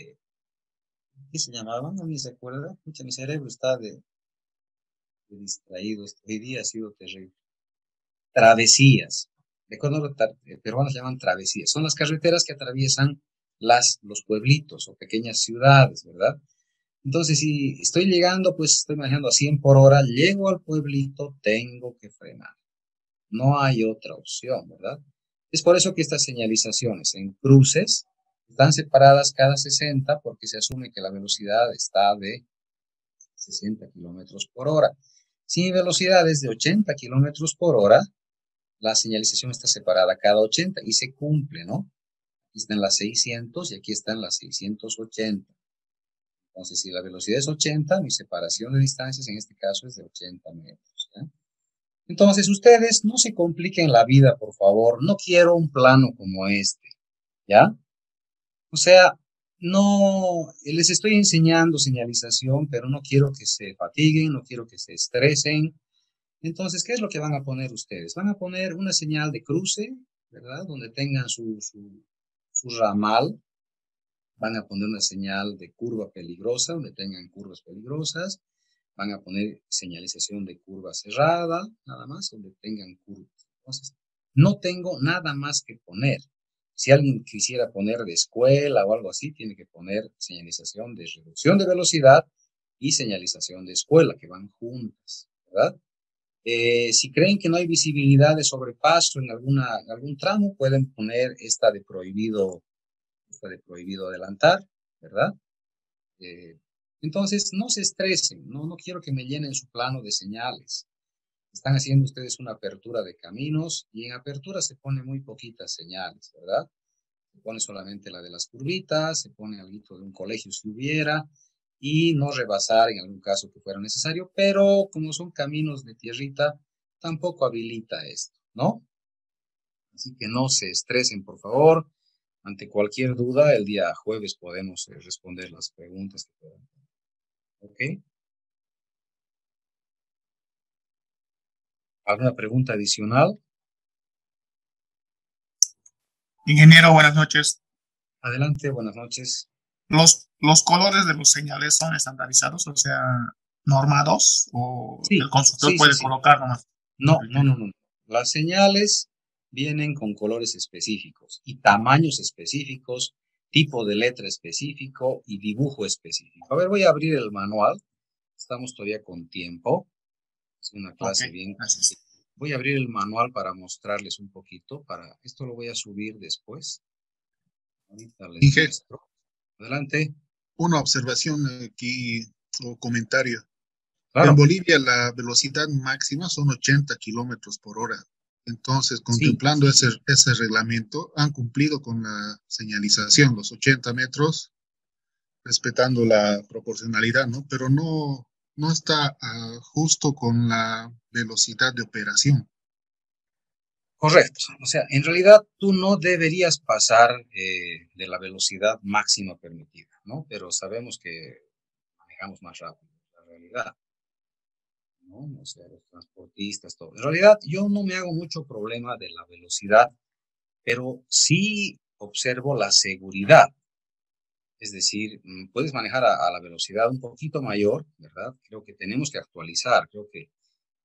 A: ¿qué se llamaban? No me se acuerda. Escucha, mi cerebro está de distraído, hoy día ha sido terrible. Travesías. De acuerdo a los peruanos se llaman travesías. Son las carreteras que atraviesan los pueblitos o pequeñas ciudades, ¿verdad? Entonces, si estoy llegando, pues estoy manejando a 100 por hora, llego al pueblito, tengo que frenar. No hay otra opción, ¿verdad? Es por eso que estas señalizaciones en cruces están separadas cada 60 porque se asume que la velocidad está de 60 kilómetros por hora. Si mi velocidad es de 80 kilómetros por hora, la señalización está separada cada 80 y se cumple, ¿no? Aquí están las 600 y aquí están las 680. Entonces, si la velocidad es 80, mi separación de distancias en este caso es de 80 metros, ¿ya? Entonces, ustedes no se compliquen la vida, por favor. No quiero un plano como este, ¿ya? O sea, no, les estoy enseñando señalización, pero no quiero que se fatiguen, no quiero que se estresen. Entonces, ¿qué es lo que van a poner ustedes? Van a poner una señal de cruce, ¿verdad? Donde tengan su ramal. Van a poner una señal de curva peligrosa, donde tengan curvas peligrosas. Van a poner señalización de curva cerrada, nada más, donde tengan curvas. Entonces, no tengo nada más que poner. Si alguien quisiera poner de escuela o algo así, tiene que poner señalización de reducción de velocidad y señalización de escuela, que van juntas, ¿verdad? Si creen que no hay visibilidad de sobrepaso en algún tramo, pueden poner esta de prohibido adelantar, ¿verdad? Eh, entonces, no se estresen, no quiero que me llenen su plano de señales. Están haciendo ustedes una apertura de caminos y en apertura se pone muy poquitas señales, ¿verdad? Se pone solamente la de las curvitas, se pone algo de un colegio si hubiera, y no rebasar en algún caso que fuera necesario, pero como son caminos de tierrita, tampoco habilita esto, ¿no? Así que no se estresen, por favor. Ante cualquier duda, el día jueves podemos responder las preguntas que puedan. ¿Ok? ¿Alguna pregunta adicional?
D: Ingeniero, buenas noches.
A: Adelante, buenas noches.
D: ¿Los colores de los señales son estandarizados, o sea, normados, o
A: Sí,
D: el constructor
A: sí,
D: puede
A: sí.
D: colocar nomás?
A: No. Las señales vienen con colores específicos y tamaños específicos, tipo de letra específico y dibujo específico. A ver, voy a abrir el manual. Estamos todavía con tiempo. Es una clase bien.
D: Gracias.
A: Voy a abrir el manual para mostrarles un poquito. Esto lo voy a subir después. Ahorita les
C: Inge,
A: muestro. Adelante.
C: una observación aquí o comentario. En
A: Claro.
C: Bolivia la velocidad máxima son 80 kilómetros por hora. Entonces,
A: Sí.
C: contemplando ese reglamento, han cumplido con la señalización, los 80 metros, respetando la proporcionalidad, ¿no? Pero no está justo con la velocidad de operación.
A: Correcto. O sea, en realidad tú no deberías pasar de la velocidad máxima permitida, ¿no? Pero sabemos que manejamos más rápido, la realidad, ¿no? O sea, los transportistas, todo. En realidad yo no me hago mucho problema de la velocidad, pero sí observo la seguridad. Es decir, puedes manejar a la velocidad un poquito mayor, ¿verdad? Creo que tenemos que actualizar, creo que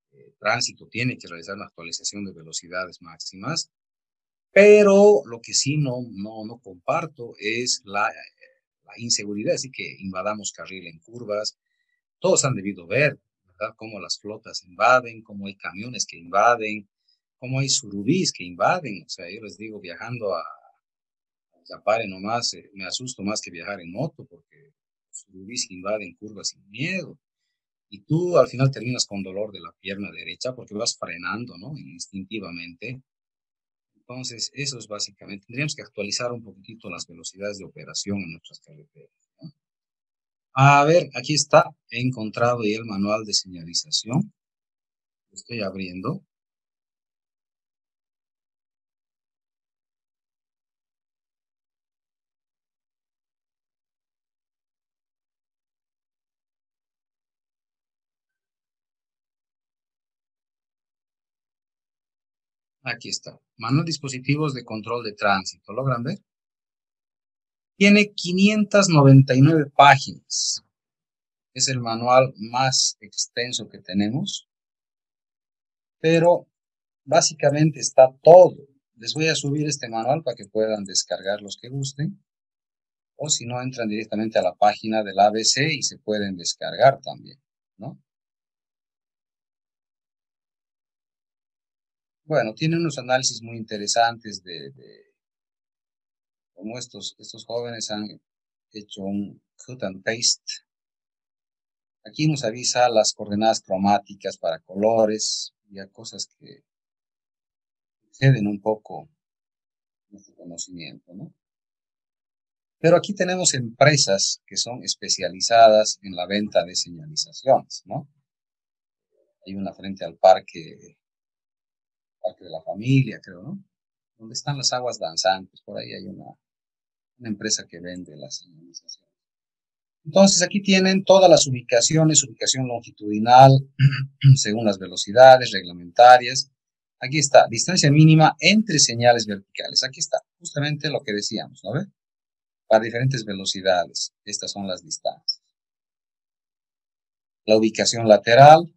A: tránsito tiene que realizar una actualización de velocidades máximas, pero lo que sí no comparto es la inseguridad, así que invadamos carril en curvas. Todos han debido ver, ¿verdad?, cómo las flotas invaden, cómo hay camiones que invaden, cómo hay surubís que invaden. O sea, yo les digo, viajando a Yapare nomás, me asusto más que viajar en moto, porque los surubís invaden curvas sin miedo. Y tú al final terminas con dolor de la pierna derecha porque vas frenando, ¿no?, instintivamente. Entonces, eso es básicamente. Tendríamos que actualizar un poquitito las velocidades de operación en nuestras carreteras, ¿no? A ver, aquí está. He encontrado ya el manual de señalización. Lo estoy abriendo. Aquí está. Manual de dispositivos de control de tránsito. ¿Logran ver? Tiene 599 páginas. Es el manual más extenso que tenemos. Pero básicamente está todo. Les voy a subir este manual para que puedan descargar los que gusten. O si no, entran directamente a la página del ABC y se pueden descargar también, ¿no? Bueno, tiene unos análisis muy interesantes de cómo estos jóvenes han hecho un cut and paste. Aquí nos avisa las coordenadas cromáticas para colores y a cosas que exceden un poco nuestro conocimiento, ¿no? Pero aquí tenemos empresas que son especializadas en la venta de señalizaciones, ¿no? Hay una frente al Parque de la Familia, creo, ¿no? Donde están las aguas danzantes, por ahí hay una empresa que vende la señalización. Entonces aquí tienen todas las ubicaciones, ubicación longitudinal, según las velocidades reglamentarias. Aquí está, distancia mínima entre señales verticales. Aquí está, justamente lo que decíamos, ¿no ve? Para diferentes velocidades, estas son las distancias. La ubicación lateral.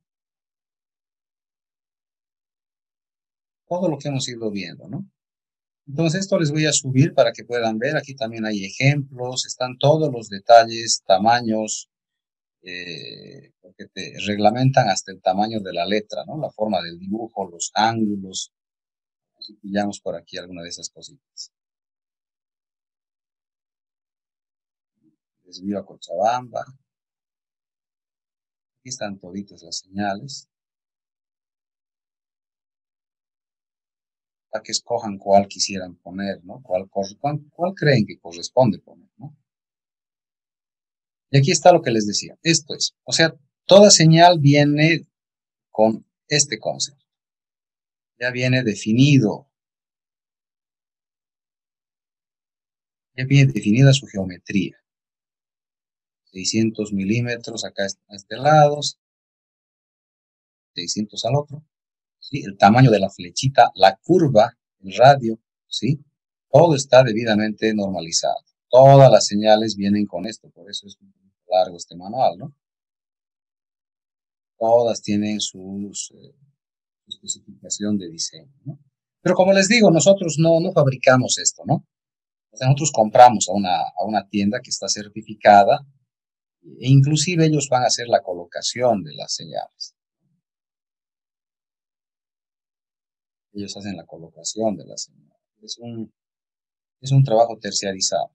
A: Todo lo que hemos ido viendo, ¿no? Entonces esto les voy a subir para que puedan ver. Aquí también hay ejemplos, están todos los detalles, tamaños, porque te reglamentan hasta el tamaño de la letra, ¿no? La forma del dibujo, los ángulos. Y pillamos por aquí alguna de esas cositas. Desvío a Cochabamba. Aquí están toditas las señales. Para que escojan cuál quisieran poner, ¿no? ¿Cuál creen que corresponde poner, ¿no? Y aquí está lo que les decía. Esto es, o sea, toda señal viene con este concepto. Ya viene definido. Ya viene definida su geometría. 600 milímetros acá a este lado, 600 al otro. ¿Sí? El tamaño de la flechita, la curva, el radio, ¿sí? Todo está debidamente normalizado. Todas las señales vienen con esto, por eso es largo este manual, ¿no? Todas tienen su especificación de diseño, ¿no? Pero como les digo, nosotros no fabricamos esto, ¿no? O sea, nosotros compramos a una tienda que está certificada e inclusive ellos van a hacer la colocación de las señales. Ellos hacen la colocación de las señales. Es un trabajo terciarizado.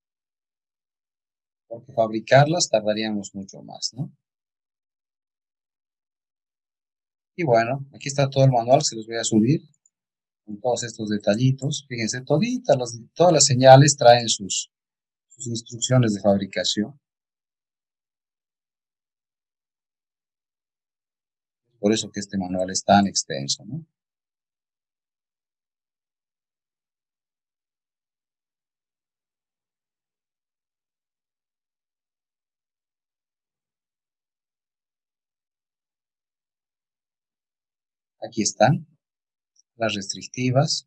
A: Porque fabricarlas tardaríamos mucho más, ¿no? Y bueno, aquí está todo el manual, se los voy a subir con todos estos detallitos. Fíjense, todas las señales traen sus instrucciones de fabricación. Por eso que este manual es tan extenso, ¿no? Aquí están las restrictivas.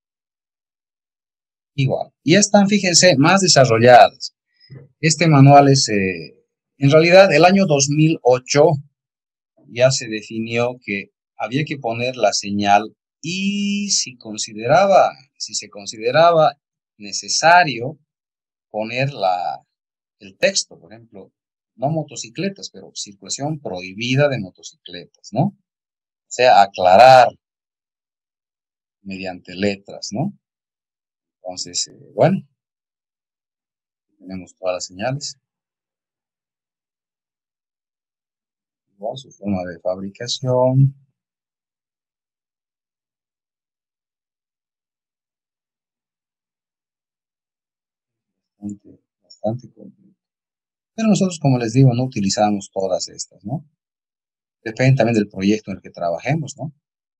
A: Igual. Y están, fíjense, más desarrolladas. Este manual es, en realidad, el año 2008 ya se definió que había que poner la señal y si se consideraba necesario poner el texto, por ejemplo, no motocicletas, pero circulación prohibida de motocicletas, ¿no? O sea, aclarar mediante letras, ¿no? Entonces, bueno, tenemos todas las señales. Igual su forma de fabricación. Bastante completo. Pero nosotros, como les digo, no utilizamos todas estas, ¿no? Depende también del proyecto en el que trabajemos, ¿no?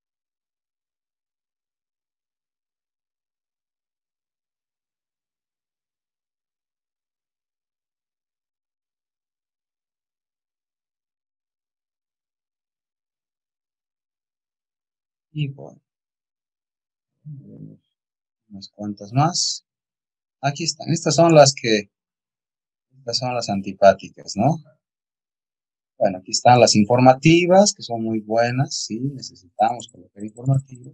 A: Y bueno, unas cuantas más. Aquí están. Estas son las antipáticas, ¿no? Bueno, aquí están las informativas, que son muy buenas, sí, necesitamos colocar informativas.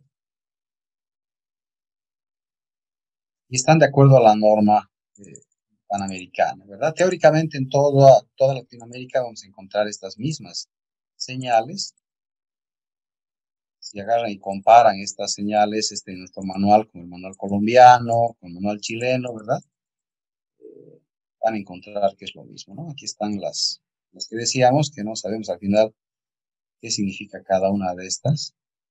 A: Y están de acuerdo a la norma panamericana, ¿verdad? Teóricamente en toda Latinoamérica vamos a encontrar estas mismas señales. Si agarran y comparan estas señales en nuestro manual con el manual colombiano, con el manual chileno, ¿verdad? Van a encontrar que es lo mismo, ¿no? Aquí están las que decíamos, que no sabemos al final qué significa cada una de estas.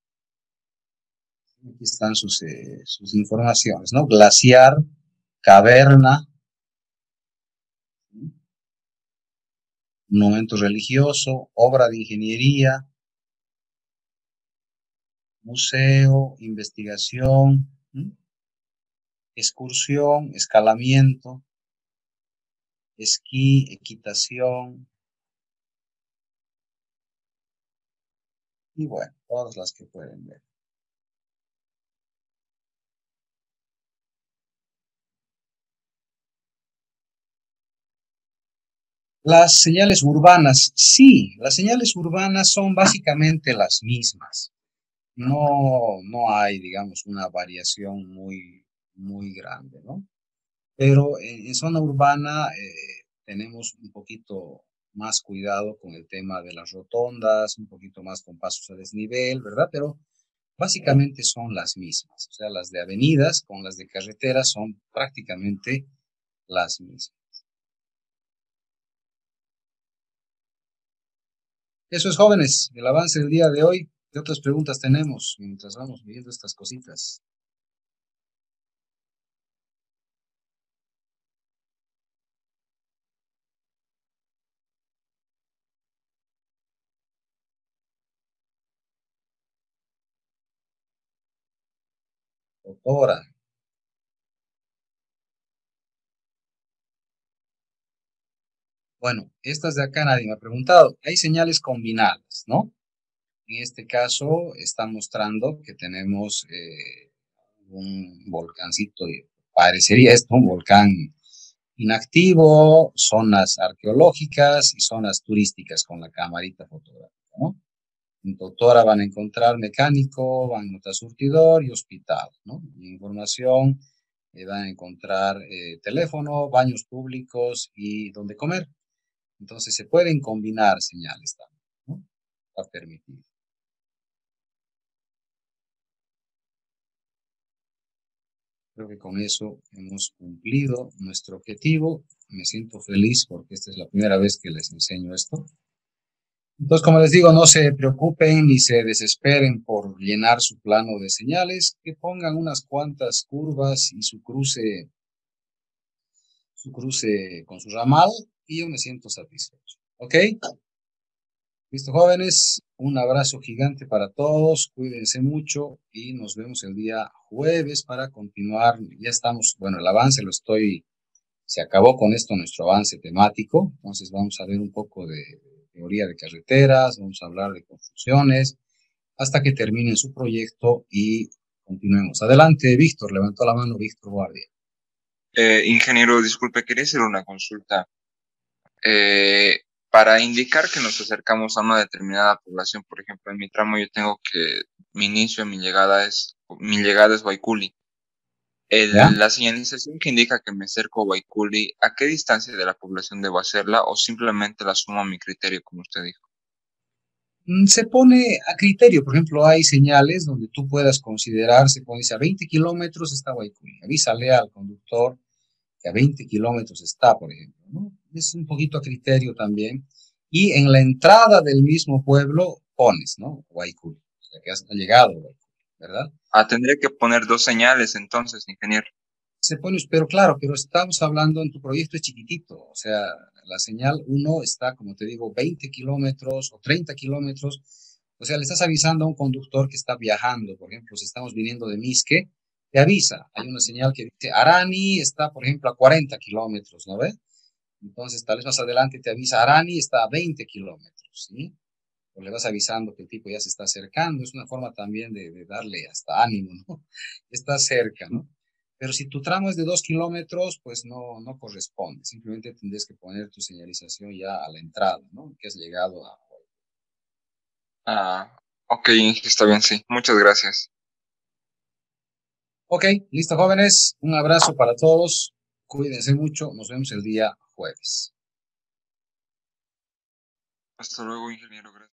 A: Aquí están sus informaciones, ¿no? Glaciar, caverna, monumento religioso, obra de ingeniería, museo, investigación, excursión, escalamiento, esquí, equitación, y bueno, todas las que pueden ver. Las señales urbanas, sí, las señales urbanas son básicamente las mismas. No hay, digamos, una variación muy grande, ¿no? Pero en zona urbana tenemos un poquito más cuidado con el tema de las rotondas, un poquito más con pasos a desnivel, ¿verdad? Pero básicamente son las mismas. O sea, las de avenidas con las de carreteras son prácticamente las mismas. Eso es, jóvenes, el avance del día de hoy. ¿Qué otras preguntas tenemos mientras vamos viendo estas cositas? Doctora. Bueno, estas de acá nadie me ha preguntado. Hay señales combinadas, ¿no? En este caso está mostrando que tenemos un volcancito, parecería esto un volcán inactivo, zonas arqueológicas y zonas turísticas con la camarita fotográfica, ¿no? En Totora van a encontrar mecánico, van a encontrar surtidor y hospital, ¿no? En información van a encontrar teléfono, baños públicos y donde comer. Entonces se pueden combinar señales también, ¿no? Está permitido. Creo que con eso hemos cumplido nuestro objetivo. Me siento feliz porque esta es la primera vez que les enseño esto. Entonces, como les digo, no se preocupen ni se desesperen por llenar su plano de señales, que pongan unas cuantas curvas y su cruce con su ramal y yo me siento satisfecho. ¿Ok? Listo, jóvenes. Un abrazo gigante para todos. Cuídense mucho y nos vemos el día jueves para continuar. Ya estamos, bueno, el avance se acabó con esto nuestro avance temático. Entonces vamos a ver un poco de teoría de carreteras, vamos a hablar de construcciones, hasta que terminen su proyecto y continuemos. Adelante, Víctor. Levantó la mano Víctor Guardia.
B: Ingeniero, disculpe, quería hacer una consulta. para indicar que nos acercamos a una determinada población. Por ejemplo, en mi tramo yo tengo que mi inicio, mi llegada es Guayculi.
A: ¿Ya?
B: La señalización que indica que me acerco a Guayculi, ¿a qué distancia de la población debo hacerla o simplemente la sumo a mi criterio, como usted dijo?
A: Se pone a criterio, por ejemplo, hay señales donde tú puedas considerar, se pone, dice, a 20 kilómetros está Guayculi, avísale al conductor que a 20 kilómetros está, por ejemplo, ¿no? Es un poquito a criterio también. Y en la entrada del mismo pueblo pones, ¿no? Guayculi, o sea, que has llegado a Guayculi, ¿verdad?
B: Ah, tendría que poner dos señales entonces, ingeniero.
A: Se pone, pero claro, pero estamos hablando en tu proyecto es chiquitito, o sea, la señal 1 está, como te digo, 20 kilómetros o 30 kilómetros, o sea, le estás avisando a un conductor que está viajando, por ejemplo, si estamos viniendo de Misque, te avisa, hay una señal que dice, Arani está, por ejemplo, a 40 kilómetros, ¿no ves? Entonces, tal vez más adelante te avisa, Arani está a 20 kilómetros, ¿sí? O le vas avisando que el tipo ya se está acercando, es una forma también de darle hasta ánimo, ¿no? Está cerca, ¿no? Pero si tu tramo es de 2 kilómetros, pues no corresponde. Simplemente tendrías que poner tu señalización ya a la entrada, ¿no? Que has llegado a...
B: Ah, ok, está bien, sí. Muchas gracias.
A: Ok, listo, jóvenes. Un abrazo para todos. Cuídense mucho. Nos vemos el día jueves.
B: Hasta luego, ingeniero. Gracias.